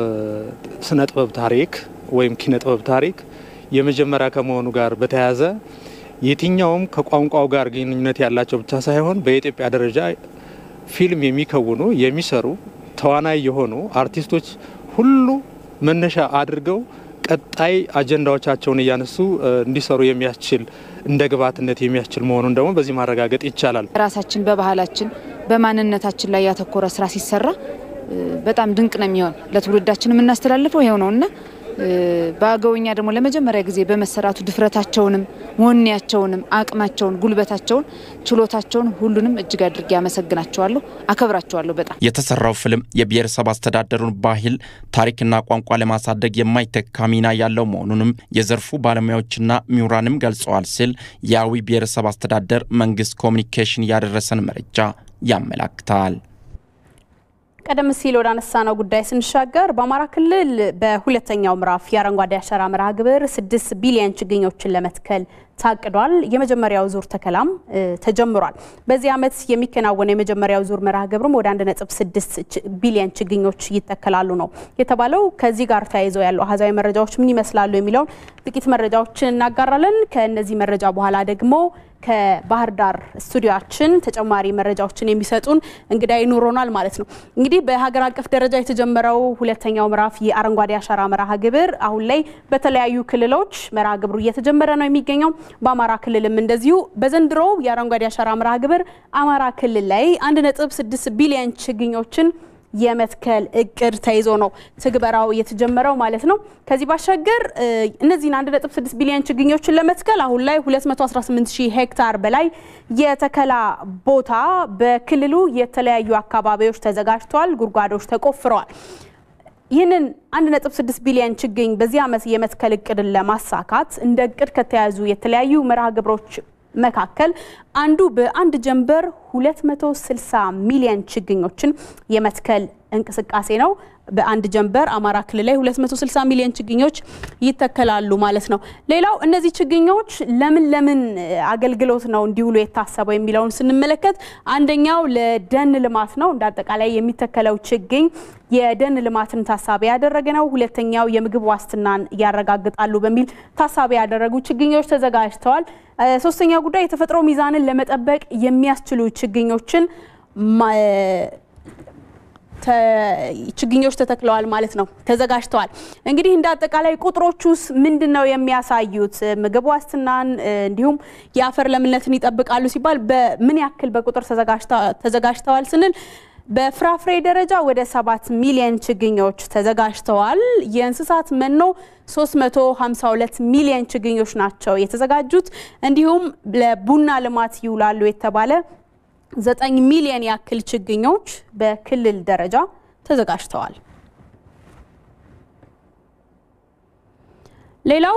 [SPEAKER 19] ስነ ጥበብ ታሪክ ወይም ኪነ ጥበብ ታሪክ የመጀመሪያ ከመሆኑ ጋር በተያያዘ የትኛውም ከቋንቋው ጋር ግንኙነት ያላቸው ብቻ ሳይሆን በኢትዮጵያ ደረጃ ፊልም የሚከውኑ የሚሰሩ ተዋናይ የሆኑ አርቲስቶች ሁሉ መነሻ አድርገው ቀጣይ አጀንዳዎቻቸውን እያነሱ እንዲሰሩ የሚያስችል እንደ ግብዓትነት የሚያስችል መሆኑን ደግሞ በዚህ ማረጋገጥ ይቻላል።
[SPEAKER 20] ራሳችን በባህላችን በማንነታችን ላይ ያተኮረ ስራ ሲሰራ በጣም ድንቅ ነው የሚሆን ለትውልዳችን የምናስተላልፈው ይሄው ነውና በአገውኛ ደግሞ ለመጀመሪያ ጊዜ በመሰራቱ ድፍረታቸውንም ወኔያቸውንም አቅማቸውን ጉልበታቸውን ችሎታቸውን ሁሉንም እጅግ አድርጌ አመሰግናቸዋለሁ አከብራቸዋለሁ። በጣም
[SPEAKER 16] የተሰራው ፊልም የብሔረሰብ አስተዳደሩን ባህል ታሪክና ቋንቋ ለማሳደግ የማይተካ ሚና ያለው መሆኑንም የዘርፉ ባለሙያዎችና ምሁራንም ገልጸዋል ሲል የአዊ ብሔረሰብ አስተዳደር መንግስት ኮሙኒኬሽን ያደረሰን መረጃ ያመለክታል።
[SPEAKER 1] ቀደም ሲል ወደ አነሳነው ጉዳይ ስንሻገር በአማራ ክልል በሁለተኛው ምዕራፍ የአረንጓዴ አሻራ መርሃ ግብር ስድስት ቢሊዮን ችግኞችን ለመትከል ታቅዷል። የመጀመሪያው ዙር ተከላም ተጀምሯል። በዚህ ዓመት የሚከናወነው የመጀመሪያው ዙር መርሃ ግብርም ወደ አንድ ነጥብ ስድስት ቢሊዮን ችግኞች ይተከላሉ ነው የተባለው። ከዚህ ጋር ተያይዘው ያለው አሃዛዊ መረጃዎች ምን ይመስላሉ የሚለው ጥቂት መረጃዎችን እናጋራለን። ከነዚህ መረጃ በኋላ ደግሞ ከባህር ዳር ስቱዲዮአችን ተጨማሪ መረጃዎችን የሚሰጡን እንግዳ ይኖሩናል ማለት ነው። እንግዲህ በሀገር አቀፍ ደረጃ የተጀመረው ሁለተኛው ምዕራፍ የአረንጓዴ አሻራ መርሃ ግብር አሁን ላይ በተለያዩ ክልሎች መርሃ ግብሩ እየተጀመረ ነው የሚገኘው። በአማራ ክልልም እንደዚሁ በዘንድሮ የአረንጓዴ አሻራ መርሃ ግብር አማራ ክልል ላይ አንድ ነጥብ ስድስት ቢሊዮን ችግኞችን የመትከል እቅድ ተይዞ ነው ትግበራው የተጀመረው ማለት ነው። ከዚህ ባሻገር እነዚህን አንድ ነጥብ ስድስት ቢሊዮን ችግኞችን ለመትከል አሁን ላይ ሁለት መቶ አስራ ስምንት ሺህ ሄክታር በላይ የተከላ ቦታ በክልሉ የተለያዩ አካባቢዎች ተዘጋጅቷል፣ ጉድጓዶች ተቆፍረዋል። ይህንን አንድ ነጥብ ስድስት ቢሊዮን ችግኝ በዚህ ዓመት የመትከል እቅድን ለማሳካት እንደ እቅድ ከተያዙ የተለያዩ መርሃ ግብሮች መካከል አንዱ በአንድ ጀንበር ሁለት መቶ ስልሳ ሚሊዮን ችግኞችን የመትከል እንቅስቃሴ ነው። በአንድ ጀንበር አማራ ክልል ላይ ሁለት መቶ ስልሳ ሚሊዮን ችግኞች ይተከላሉ ማለት ነው። ሌላው እነዚህ ችግኞች ለምን ለምን አገልግሎት ነው እንዲውሉ የታሰበው የሚለውን ስንመለከት አንደኛው ለደን ልማት ነው። እንዳጠቃላይ የሚተከለው ችግኝ የደን ልማትን ታሳቢ ያደረገ ነው። ሁለተኛው የምግብ ዋስትናን ያረጋግጣሉ በሚል ታሳቢ ያደረጉ ችግኞች ተዘጋጅተዋል። ሶስተኛው ጉዳይ የተፈጥሮ ሚዛንን ለመጠበቅ የሚያስችሉ ችግኞችን ችግኞች ተተክለዋል ማለት ነው፣ ተዘጋጅተዋል። እንግዲህ እንዳጠቃላይ ቁጥሮቹስ ምንድነው የሚያሳዩት? ምግብ ዋስትናን እንዲሁም የአፈር ለምነትን ይጠብቃሉ ሲባል በምን ያክል በቁጥር ተዘጋጅተዋል ስንል በፍራፍሬ ደረጃ ወደ ሰባት ሚሊዮን ችግኞች ተዘጋጅተዋል። የእንስሳት መኖ ሶስት መቶ ሃምሳ ሁለት ሚሊዮን ችግኞች ናቸው የተዘጋጁት። እንዲሁም ለቡና ልማት ይውላሉ የተባለ ዘጠኝ ሚሊዮን ያክል ችግኞች በክልል ደረጃ ተዘጋጅተዋል። ሌላው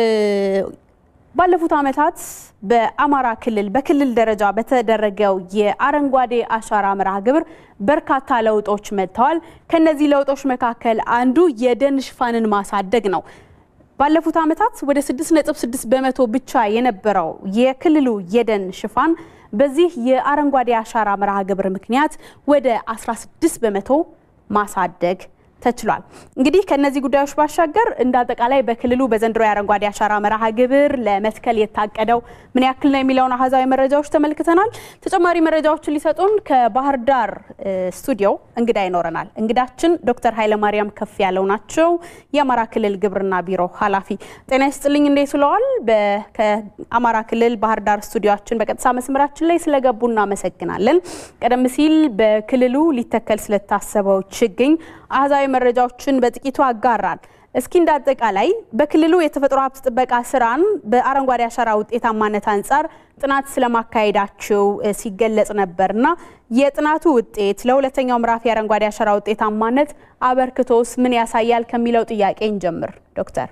[SPEAKER 1] ባለፉት ዓመታት በአማራ ክልል በክልል ደረጃ በተደረገው የአረንጓዴ አሻራ መርሃ ግብር በርካታ ለውጦች መጥተዋል። ከነዚህ ለውጦች መካከል አንዱ የደን ሽፋንን ማሳደግ ነው። ባለፉት ዓመታት ወደ ስድስት ነጥብ ስድስት በመቶ ብቻ የነበረው የክልሉ የደን ሽፋን በዚህ የአረንጓዴ አሻራ መርሃ ግብር ምክንያት ወደ አስራ ስድስት በመቶ ማሳደግ ተችሏል። እንግዲህ ከነዚህ ጉዳዮች ባሻገር እንዳጠቃላይ በክልሉ በዘንድሮ የአረንጓዴ አሻራ መርሃ ግብር ለመትከል የታቀደው ምን ያክል ነው የሚለውን አሃዛዊ መረጃዎች ተመልክተናል። ተጨማሪ መረጃዎችን ሊሰጡን ከባህር ዳር ስቱዲዮ እንግዳ ይኖረናል። እንግዳችን ዶክተር ኃይለማርያም ከፍያለው ናቸው፣ የአማራ ክልል ግብርና ቢሮ ኃላፊ። ጤና ይስጥልኝ፣ እንዴት ውለዋል? በአማራ ክልል ባህር ዳር ስቱዲዮአችን በቀጥታ መስመራችን ላይ ስለገቡ እናመሰግናለን። ቀደም ሲል በክልሉ ሊተከል ስለታሰበው ችግኝ አሃዛዊ መረጃዎችን በጥቂቱ አጋራን። እስኪ እንዳጠቃላይ በክልሉ የተፈጥሮ ሀብት ጥበቃ ስራን በአረንጓዴ አሻራ ውጤታማነት አንጻር ጥናት ስለማካሄዳቸው ሲገለጽ ነበርና የጥናቱ ውጤት ለሁለተኛው ምዕራፍ የአረንጓዴ አሻራ ውጤታማነት አበርክቶስ ምን ያሳያል ከሚለው ጥያቄ እንጀምር ዶክተር።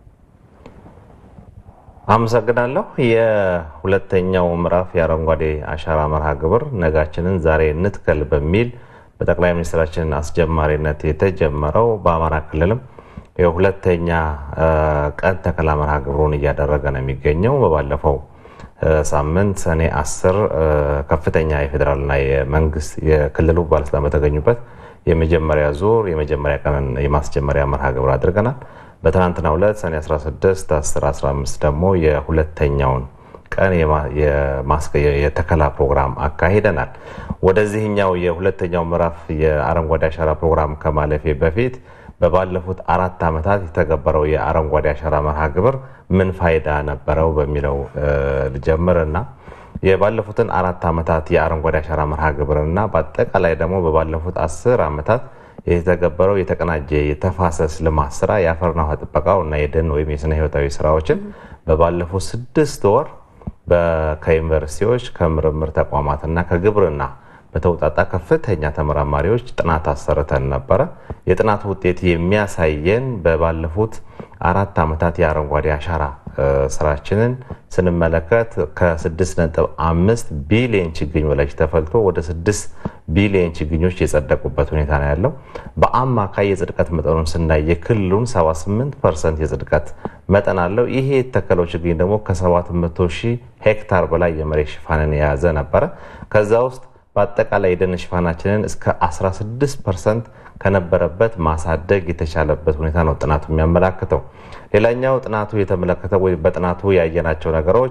[SPEAKER 21] አመሰግናለሁ። የሁለተኛው ምዕራፍ የአረንጓዴ አሻራ መርሃ ግብር ነጋችንን ዛሬ እንትከል በሚል በጠቅላይ ሚኒስትራችን አስጀማሪነት የተጀመረው በአማራ ክልልም የሁለተኛ ቀን ተከላ መርሃ ግብሩን እያደረገ ነው የሚገኘው። በባለፈው ሳምንት ሰኔ አስር ከፍተኛ የፌዴራልና የመንግስት የክልሉ ባለስልጣናት በተገኙበት የመጀመሪያ ዙር የመጀመሪያ ቀን የማስጀመሪያ መርሃ ግብር አድርገናል። በትናንትናው ዕለት ሰኔ አስራ ስድስት አስር አስራ አምስት ደግሞ የሁለተኛውን ቀን የተከላ ፕሮግራም አካሂደናል። ወደዚህኛው የሁለተኛው ምዕራፍ የአረንጓዴ አሻራ ፕሮግራም ከማለፌ በፊት በባለፉት አራት ዓመታት የተገበረው የአረንጓዴ አሻራ መርሃ ግብር ምን ፋይዳ ነበረው በሚለው ልጀምርና የባለፉትን አራት ዓመታት የአረንጓዴ አሻራ መርሃ ግብርና በአጠቃላይ ደግሞ በባለፉት አስር ዓመታት የተገበረው የተቀናጀ የተፋሰስ ልማት ስራ የአፈርና ውሃ ጥበቃው እና የደን ወይም የስነ ህይወታዊ ስራዎችን በባለፉት ስድስት ወር ከዩኒቨርሲቲዎች ከምርምር ተቋማትና ከግብርና በተውጣጣ ከፍተኛ ተመራማሪዎች ጥናት አሰርተን ነበረ። የጥናቱ ውጤት የሚያሳየን በባለፉት አራት ዓመታት የአረንጓዴ አሻራ ስራችንን ስንመለከት ከ6 ነጥብ አምስት ቢሊዮን ችግኝ በላይ ተፈልቶ ወደ ስድስት ቢሊዮን ችግኞች የጸደቁበት ሁኔታ ነው ያለው። በአማካይ የጽድቀት መጠኑን ስናይ የክልሉን ሰባ ስምንት ፐርሰንት የጽድቀት መጠን አለው። ይሄ የተከለው ችግኝ ደግሞ ከሰባት መቶ ሺህ ሄክታር በላይ የመሬት ሽፋንን የያዘ ነበረ። ከዛ ውስጥ በአጠቃላይ የደን ሽፋናችንን እስከ አስራ ስድስት ፐርሰንት ከነበረበት ማሳደግ የተቻለበት ሁኔታ ነው ጥናቱ የሚያመላክተው። ሌላኛው ጥናቱ የተመለከተው ወይ በጥናቱ ያየናቸው ነገሮች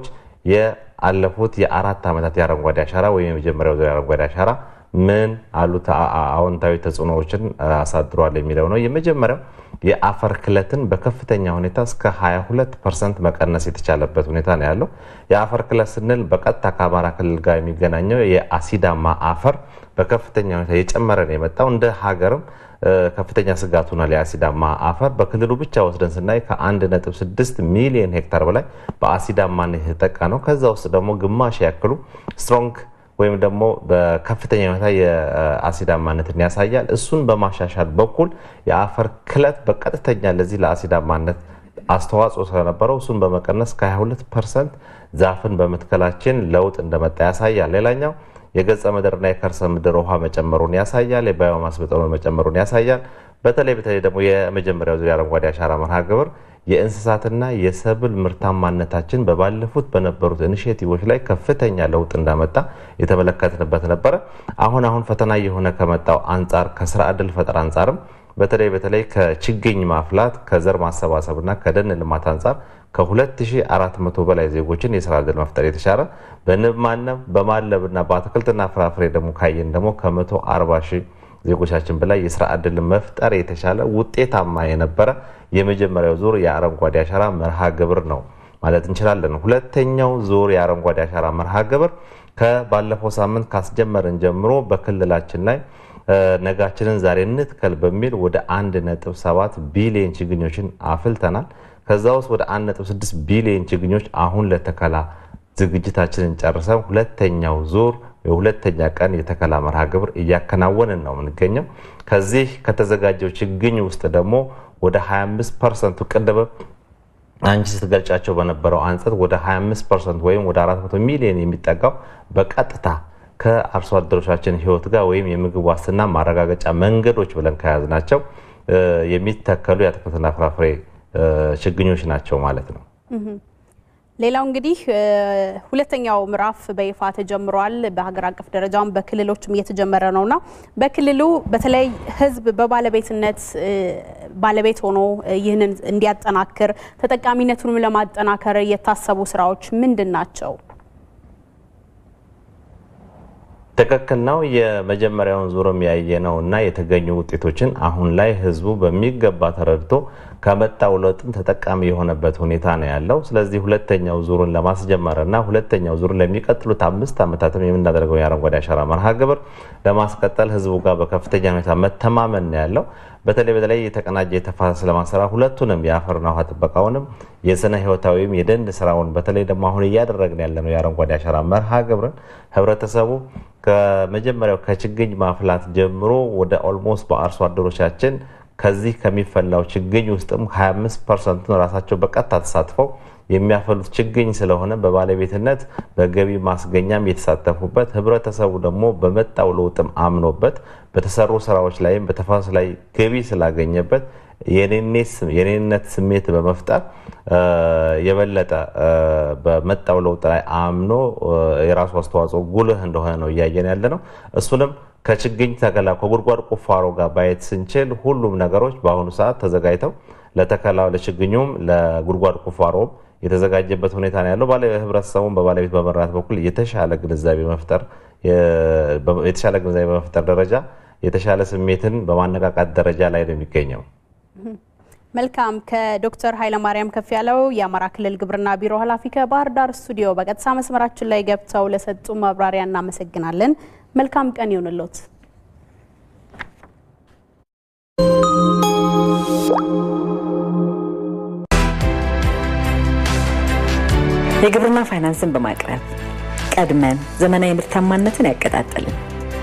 [SPEAKER 21] የአለፉት የአራት ዓመታት የአረንጓዴ አሻራ ወይ የመጀመሪያው ዙር የአረንጓዴ አሻራ ምን አሉት አዎንታዊ ተጽዕኖዎችን አሳድሯል የሚለው ነው። የመጀመሪያው የአፈር ክለትን በከፍተኛ ሁኔታ እስከ ሃያ ሁለት ፐርሰንት መቀነስ የተቻለበት ሁኔታ ነው ያለው። የአፈር ክለት ስንል በቀጥታ ከአማራ ክልል ጋር የሚገናኘው የአሲዳማ አፈር በከፍተኛ ሁኔታ የጨመረ ነው የመጣው። እንደ ሀገርም ከፍተኛ ስጋት ሆኗል። የአሲዳማ አፈር በክልሉ ብቻ ወስደን ስናይ ከአንድ ነጥብ ስድስት ሚሊዮን ሄክታር በላይ በአሲዳማነት የተጠቃ ነው። ከዛ ውስጥ ደግሞ ግማሽ ያክሉ ስትሮንግ ወይም ደግሞ በከፍተኛ ሁኔታ የአሲዳማነትን ያሳያል። እሱን በማሻሻል በኩል የአፈር ክለት በቀጥተኛ ለዚህ ለአሲዳማነት አስተዋጽኦ ስለነበረው እሱን በመቀነስ ከ ሃያ ሁለት ፐርሰንት ዛፍን በመትከላችን ለውጥ እንደመጣ ያሳያል። ሌላኛው የገጸ ምድርና የከርሰ ምድር ውሃ መጨመሩን ያሳያል። የባዮማስ መጠኑን መጨመሩን ያሳያል። በተለይ በተለይ ደግሞ የመጀመሪያው ዙር የአረንጓዴ አሻራ መርሃ ግብር የእንስሳትና የሰብል ምርታማነታችን በባለፉት በነበሩት ኢኒሼቲቮች ላይ ከፍተኛ ለውጥ እንዳመጣ የተመለከትንበት ነበረ። አሁን አሁን ፈተና የሆነ ከመጣው አንጻር ከስራ ዕድል ፈጠራ አንጻርም በተለይ በተለይ ከችግኝ ማፍላት ከዘር ማሰባሰብና ከደን ልማት አንጻር ከ2400 በላይ ዜጎችን የስራ ዕድል መፍጠር የተቻለ በንብ ማነብ በማለብና በአትክልትና ፍራፍሬ ደግሞ ካየን ደግሞ ከ140 ሺህ ዜጎቻችን በላይ የስራ ዕድል መፍጠር የተቻለ ውጤታማ የነበረ የመጀመሪያው ዙር የአረንጓዴ አሻራ መርሃ ግብር ነው ማለት እንችላለን። ሁለተኛው ዙር የአረንጓዴ አሻራ መርሃ ግብር ከባለፈው ሳምንት ካስጀመርን ጀምሮ በክልላችን ላይ ነጋችንን ዛሬ እንትከል በሚል ወደ አንድ ነጥብ ሰባት ቢሊዮን ችግኞችን አፍልተናል። ከዛ ውስጥ ወደ አንድ ነጥብ ስድስት ቢሊዮን ችግኞች አሁን ለተከላ ዝግጅታችንን ጨርሰን ሁለተኛው ዙር የሁለተኛ ቀን የተከላ መርሃ ግብር እያከናወንን ነው የምንገኘው። ከዚህ ከተዘጋጀው ችግኝ ውስጥ ደግሞ ወደ ሃያ አምስት ፐርሰንት ቅድም አንቺ ስትገልጫቸው በነበረው አንጻር ወደ ሃያ አምስት ፐርሰንት ወይም ወደ አራት መቶ ሚሊዮን የሚጠጋው በቀጥታ ከአርሶ አደሮቻችን ህይወት ጋር ወይም የምግብ ዋስትና ማረጋገጫ መንገዶች ብለን ከያዝናቸው የሚተከሉ የአትክልትና ፍራፍሬ ችግኞች ናቸው ማለት ነው።
[SPEAKER 1] ሌላው እንግዲህ ሁለተኛው ምዕራፍ በይፋ ተጀምሯል። በሀገር አቀፍ ደረጃም በክልሎችም እየተጀመረ ነውና በክልሉ በተለይ ህዝብ በባለቤትነት ባለቤት ሆኖ ይህንን እንዲያጠናክር ተጠቃሚነቱን ለማጠናከር የታሰቡ ስራዎች ምንድናቸው?
[SPEAKER 21] ትክክል ነው። የመጀመሪያውን ዙርም ያየነውና የተገኙ ውጤቶችን አሁን ላይ ህዝቡ በሚገባ ተረድቶ ከመጣው ለውጥም ተጠቃሚ የሆነበት ሁኔታ ነው ያለው። ስለዚህ ሁለተኛው ዙርን ለማስጀመርና ሁለተኛው ዙር ለሚቀጥሉት አምስት ዓመታትም የምናደርገው የአረንጓዴ አሻራ መርሃ ግብር ለማስቀጠል ህዝቡ ጋር በከፍተኛ ሁኔታ መተማመን ነው ያለው። በተለይ በተለይ የተቀናጀ የተፋሰስ ለማሰራት ሁለቱንም የአፈርና ውሃ ጥበቃውንም የስነ ህይወታዊም የደን ስራውን በተለይ ደግሞ አሁን እያደረግን ያለነው የአረንጓዴ አሻራ መርሃ ግብርን ህብረተሰቡ ከመጀመሪያው ከችግኝ ማፍላት ጀምሮ ወደ ኦልሞስት በአርሶ አደሮቻችን ከዚህ ከሚፈላው ችግኝ ውስጥም ሃያ አምስት ፐርሰንት ራሳቸው በቀጥታ ተሳትፈው የሚያፈሉት ችግኝ ስለሆነ በባለቤትነት በገቢ ማስገኛም የተሳተፉበት ህብረተሰቡ ደግሞ በመጣው ለውጥም አምኖበት በተሰሩ ስራዎች ላይም በተፋሰስ ላይ ገቢ ስላገኘበት የኔነት ስሜት በመፍጠር የበለጠ በመጣው ለውጥ ላይ አምኖ የራሱ አስተዋጽኦ ጉልህ እንደሆነ ነው እያየን ያለነው። እሱንም ከችግኝ ተከላ ከጉድጓድ ቁፋሮ ጋር ባየት ስንችል ሁሉም ነገሮች በአሁኑ ሰዓት ተዘጋጅተው ለተከላው ለችግኙም ለጉድጓድ ቁፋሮም የተዘጋጀበት ሁኔታ ነው ያለው። ባለ ህብረተሰቡን በባለቤት በመራት በኩል የተሻለ ግንዛቤ መፍጠር የተሻለ ግንዛቤ በመፍጠር ደረጃ የተሻለ ስሜትን በማነቃቃት ደረጃ ላይ ነው የሚገኘው።
[SPEAKER 1] መልካም። ከዶክተር ኃይለማርያም ከፍያለው የአማራ ክልል ግብርና ቢሮ ኃላፊ ከባህር ዳር ስቱዲዮ በቀጥታ መስመራችን ላይ ገብተው ለሰጡ ማብራሪያ እናመሰግናለን። መልካም ቀን ይሁንልዎት።
[SPEAKER 2] የግብርና ፋይናንስን በማቅረብ ቀድመን ዘመናዊ ምርታማነትን ያቀጣጠልን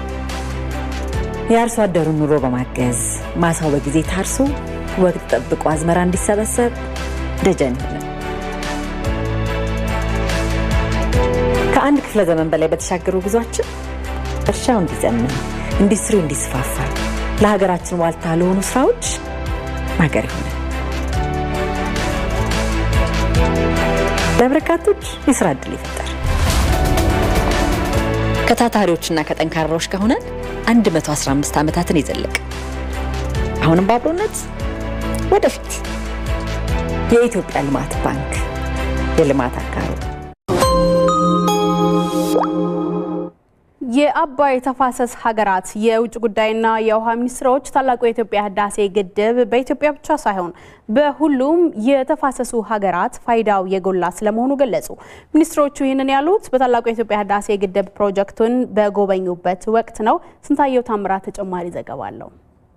[SPEAKER 2] የአርሶ አደሩን ኑሮ በማገዝ ማሳው በጊዜ ታርሶ ወቅት ጠብቆ አዝመራ እንዲሰበሰብ ደጀን ሆነ። ከአንድ ክፍለ ዘመን በላይ በተሻገሩ ጉዟችን እርሻው እንዲዘምን ኢንዱስትሪው እንዲስፋፋ ለሀገራችን ዋልታ ለሆኑ ስራዎች ማገር ሆነ። ለበርካቶች የስራ ዕድል ይፈጠር። ከታታሪዎችና ከጠንካራዎች ጋር ሆነን አንድ መቶ አስራ አምስት ዓመታትን ይዘልቅ። አሁንም በአብሮነት ወደፊት። የኢትዮጵያ ልማት ባንክ የልማት አጋሩ።
[SPEAKER 1] የአባይ ተፋሰስ ሀገራት የውጭ ጉዳይና የውሃ ሚኒስትሮች ታላቁ የኢትዮጵያ ህዳሴ ግድብ በኢትዮጵያ ብቻ ሳይሆን በሁሉም የተፋሰሱ ሀገራት ፋይዳው የጎላ ስለመሆኑ ገለጹ። ሚኒስትሮቹ ይህንን ያሉት በታላቁ የኢትዮጵያ ህዳሴ ግድብ ፕሮጀክቱን በጎበኙበት ወቅት ነው። ስንታየው ታምራት ተጨማሪ ዘገባ አለው።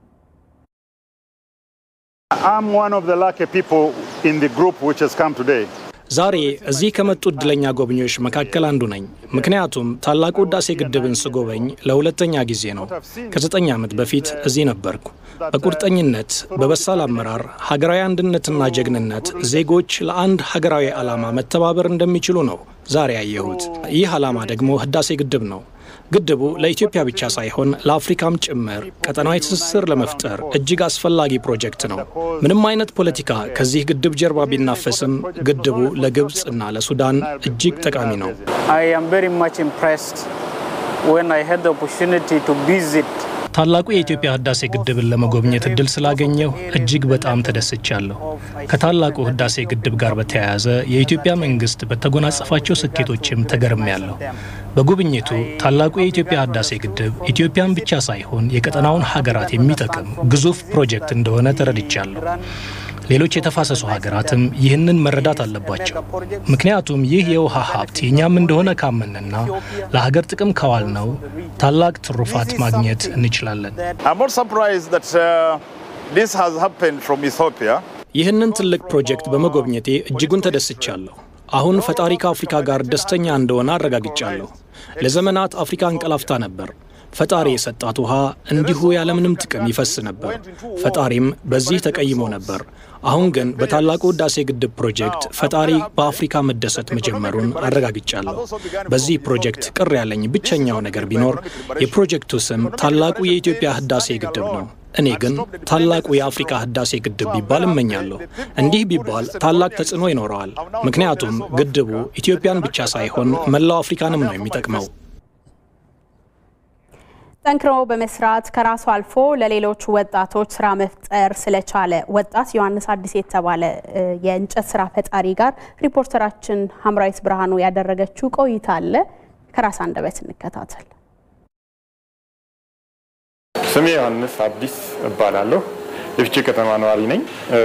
[SPEAKER 22] I'm one of the lucky people in the group which has come today.
[SPEAKER 23] ዛሬ እዚህ ከመጡ እድለኛ ጎብኚዎች መካከል አንዱ ነኝ። ምክንያቱም ታላቁ ህዳሴ ግድብን ስጎበኝ ለሁለተኛ ጊዜ ነው። ከዘጠኝ ዓመት በፊት እዚህ ነበርኩ። በቁርጠኝነት በበሳል አመራር ሀገራዊ አንድነትና ጀግንነት ዜጎች ለአንድ ሀገራዊ ዓላማ መተባበር እንደሚችሉ ነው ዛሬ ያየሁት። ይህ ዓላማ ደግሞ ህዳሴ ግድብ ነው። ግድቡ ለኢትዮጵያ ብቻ ሳይሆን ለአፍሪካም ጭምር ቀጠናዊ ትስስር ለመፍጠር እጅግ አስፈላጊ ፕሮጀክት ነው። ምንም አይነት ፖለቲካ ከዚህ ግድብ ጀርባ ቢናፈስም ግድቡ ለግብጽ እና ለሱዳን እጅግ ጠቃሚ ነው።
[SPEAKER 12] I am very much impressed when I had the opportunity to visit
[SPEAKER 23] ታላቁ የኢትዮጵያ ህዳሴ ግድብን ለመጎብኘት እድል ስላገኘው እጅግ በጣም ተደስቻለሁ። ከታላቁ ህዳሴ ግድብ ጋር በተያያዘ የኢትዮጵያ መንግስት በተጎናጸፋቸው ስኬቶችም ተገርሜያለሁ። በጉብኝቱ ታላቁ የኢትዮጵያ ህዳሴ ግድብ ኢትዮጵያን ብቻ ሳይሆን የቀጠናውን ሀገራት የሚጠቅም ግዙፍ ፕሮጀክት እንደሆነ ተረድቻለሁ። ሌሎች የተፋሰሱ ሀገራትም ይህንን መረዳት አለባቸው። ምክንያቱም ይህ የውሃ ሀብት የኛም እንደሆነ ካመንና ለሀገር ጥቅም ከዋል ነው ታላቅ ትሩፋት ማግኘት እንችላለን።
[SPEAKER 22] I'm more surprised that uh, this has happened from Ethiopia.
[SPEAKER 23] ይህንን ትልቅ ፕሮጀክት በመጎብኘቴ እጅጉን ተደስቻለሁ። አሁን ፈጣሪ ከአፍሪካ ጋር ደስተኛ እንደሆነ አረጋግጫለሁ። ለዘመናት አፍሪካ እንቀላፍታ ነበር። ፈጣሪ የሰጣት ውሃ እንዲሁ ያለምንም ጥቅም ይፈስ ነበር። ፈጣሪም በዚህ ተቀይሞ ነበር። አሁን ግን በታላቁ ህዳሴ ግድብ ፕሮጀክት ፈጣሪ በአፍሪካ መደሰት መጀመሩን አረጋግጫለሁ። በዚህ ፕሮጀክት ቅር ያለኝ ብቸኛው ነገር ቢኖር የፕሮጀክቱ ስም ታላቁ የኢትዮጵያ ህዳሴ ግድብ ነው። እኔ ግን ታላቁ የአፍሪካ ህዳሴ ግድብ ቢባል እመኛለሁ። እንዲህ ቢባል ታላቅ ተጽዕኖ ይኖረዋል። ምክንያቱም ግድቡ ኢትዮጵያን ብቻ ሳይሆን መላው አፍሪካንም ነው የሚጠቅመው።
[SPEAKER 1] ጠንክሮ በመስራት ከራሱ አልፎ ለሌሎች ወጣቶች ስራ መፍጠር ስለቻለ ወጣት ዮሐንስ አዲስ የተባለ የእንጨት ስራ ፈጣሪ ጋር ሪፖርተራችን ሐምራዊት ብርሃኑ ያደረገችው ቆይታ አለ። ከራስ አንደበት እንከታተል።
[SPEAKER 3] ስሜ ዮሐንስ አዲስ እባላለሁ። የፍቼ ከተማ ነዋሪ ነኝ።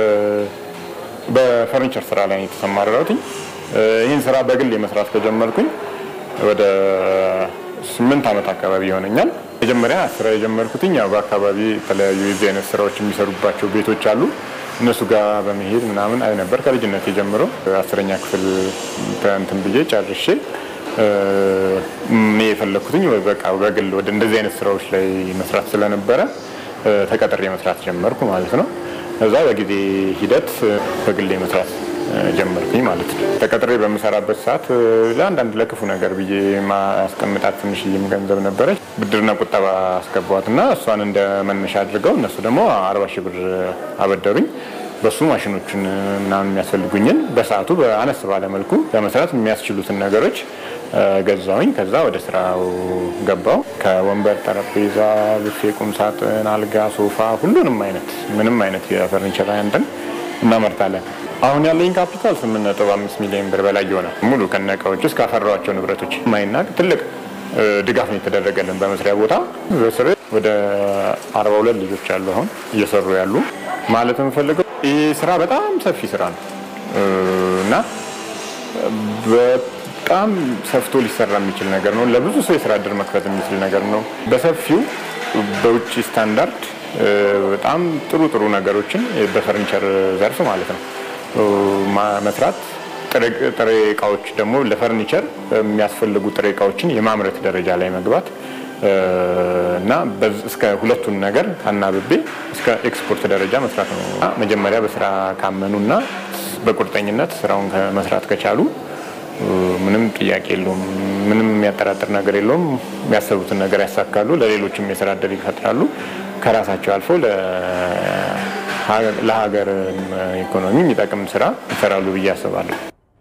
[SPEAKER 3] በፈርኒቸር ስራ ላይ የተሰማራሁት ይህን ስራ በግል መስራት ከጀመርኩኝ ወደ ስምንት ዓመት አካባቢ ይሆነኛል። መጀመሪያ ስራ የጀመርኩትኝ ያው በአካባቢ የተለያዩ የዚህ አይነት ስራዎች የሚሰሩባቸው ቤቶች አሉ። እነሱ ጋር በመሄድ ምናምን አይ ነበር ከልጅነት ጀምሮ አስረኛ ክፍል እንትን ብዬ ጨርሼ እኔ የፈለኩትኝ ወይ በቃ በግል ወደ እንደዚህ አይነት ስራዎች ላይ መስራት ስለነበረ ተቀጥሬ መስራት ጀመርኩ ማለት ነው። እዛ በጊዜ ሂደት በግል መስራት ጀመርኩኝ ማለት ነው። ተቀጥሬ በመሰራበት ሰዓት ለአንዳንድ ለክፉ ነገር ብዬ ማስቀምጣት ትንሽዬም ገንዘብ ነበረች። ብድርና ቁጠባ አስገባዋትና እሷን እንደ መነሻ አድርገው እነሱ ደግሞ አርባ ሺህ ብር አበደሩኝ። በሱ ማሽኖችን ምናምን የሚያስፈልጉኝን በሰዓቱ በአነስ ባለ መልኩ ለመስራት የሚያስችሉትን ነገሮች ገዛውኝ። ከዛ ወደ ስራው ገባው። ከወንበር፣ ጠረጴዛ፣ ብፌ፣ ቁም ሳጥን፣ አልጋ፣ ሶፋ ሁሉንም አይነት ምንም አይነት የፈርኒቸር አይነትን እናመርታለን። አሁን ያለኝ ካፒታል ስምንት ነጥብ አምስት ሚሊዮን ብር በላይ ይሆናል። ሙሉ ከነቃዎች እስከ አፈራዋቸው ንብረቶች ማይናቅ ትልቅ ድጋፍ ነው የተደረገልን በመስሪያ ቦታ። በስሬ ወደ አርባ ሁለት ልጆች አሉ አሁን እየሰሩ ያሉ ማለት የምፈልገው ይህ ስራ በጣም ሰፊ ስራ ነው እና በጣም ሰፍቶ ሊሰራ የሚችል ነገር ነው። ለብዙ ሰው የስራ እድል መክፈት የሚችል ነገር ነው። በሰፊው በውጭ ስታንዳርድ በጣም ጥሩ ጥሩ ነገሮችን በፈርኒቸር ዘርፍ ማለት ነው መስራት ጥሬ እቃዎች ደግሞ ለፈርኒቸር የሚያስፈልጉ ጥሬ እቃዎችን የማምረት ደረጃ ላይ መግባት እና እስከ ሁለቱን ነገር አናብቤ እስከ ኤክስፖርት ደረጃ መስራት ነው። መጀመሪያ በስራ ካመኑና በቁርጠኝነት ስራውን መስራት ከቻሉ ምንም ጥያቄ የለውም። ምንም የሚያጠራጥር ነገር የለውም። የሚያሰቡትን ነገር ያሳካሉ። ለሌሎችም የስራ እድል ይፈጥራሉ። ከራሳቸው አልፎ ለሀገር ኢኮኖሚ የሚጠቅም ስራ ይሰራሉ ብዬ አስባለሁ።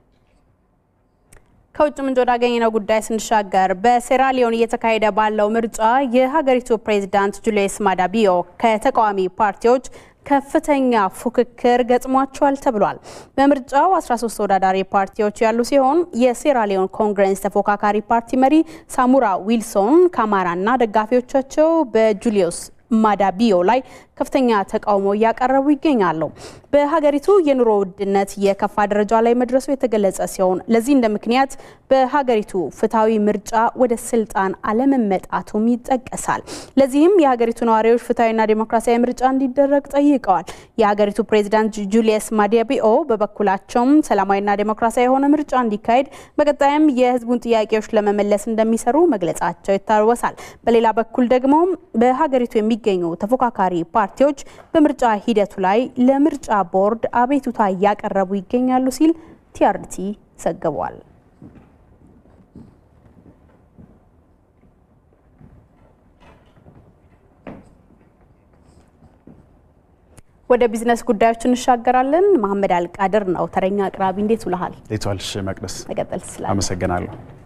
[SPEAKER 1] ከውጭ ምንጭ ወዳገኘነው ጉዳይ ስንሻገር በሴራሊዮን እየተካሄደ ባለው ምርጫ የሀገሪቱ ፕሬዝዳንት ጁሊየስ ማዳ ቢዮ ከተቃዋሚ ፓርቲዎች ከፍተኛ ፉክክር ገጥሟቸዋል ተብሏል። በምርጫው አስራ ሶስት ተወዳዳሪ ፓርቲዎች ያሉ ሲሆን የሴራሊዮን ኮንግረስ ተፎካካሪ ፓርቲ መሪ ሳሙራ ዊልሶን ካማራና ደጋፊዎቻቸው በጁሊየስ ማዳ ቢዮ ላይ ከፍተኛ ተቃውሞ ያቀረቡ ይገኛሉ። በሀገሪቱ የኑሮ ውድነት የከፋ ደረጃ ላይ መድረሱ የተገለጸ ሲሆን ለዚህ እንደ ምክንያት በሀገሪቱ ፍትሃዊ ምርጫ ወደ ስልጣን አለመመጣቱም ይጠቀሳል። ለዚህም የሀገሪቱ ነዋሪዎች ፍትሃዊና ዲሞክራሲያዊ ምርጫ እንዲደረግ ጠይቀዋል። የሀገሪቱ ፕሬዝዳንት ጁሊየስ ማዳ ቢዮ በበኩላቸው ሰላማዊና ዲሞክራሲያዊ የሆነ ምርጫ እንዲካሄድ በቀጣይም የህዝቡን ጥያቄዎች ለመመለስ እንደሚሰሩ መግለጻቸው ይታወሳል። በሌላ በኩል ደግሞ በሀገሪቱ የሚገኙ ተፎካካሪ ፓርቲዎች በምርጫ ሂደቱ ላይ ለምርጫ ቦርድ አቤቱታ ያቀረቡ ይገኛሉ ሲል ቲአርቲ ዘግቧል። ወደ ቢዝነስ ጉዳዮች እንሻገራለን። መሐመድ አልቃድር ነው ተረኛ አቅራቢ። እንዴት ውለሃል?
[SPEAKER 4] ሌቷልሽ መቅደስ
[SPEAKER 1] ተቀጥል ስላለ
[SPEAKER 4] አመሰግናለሁ።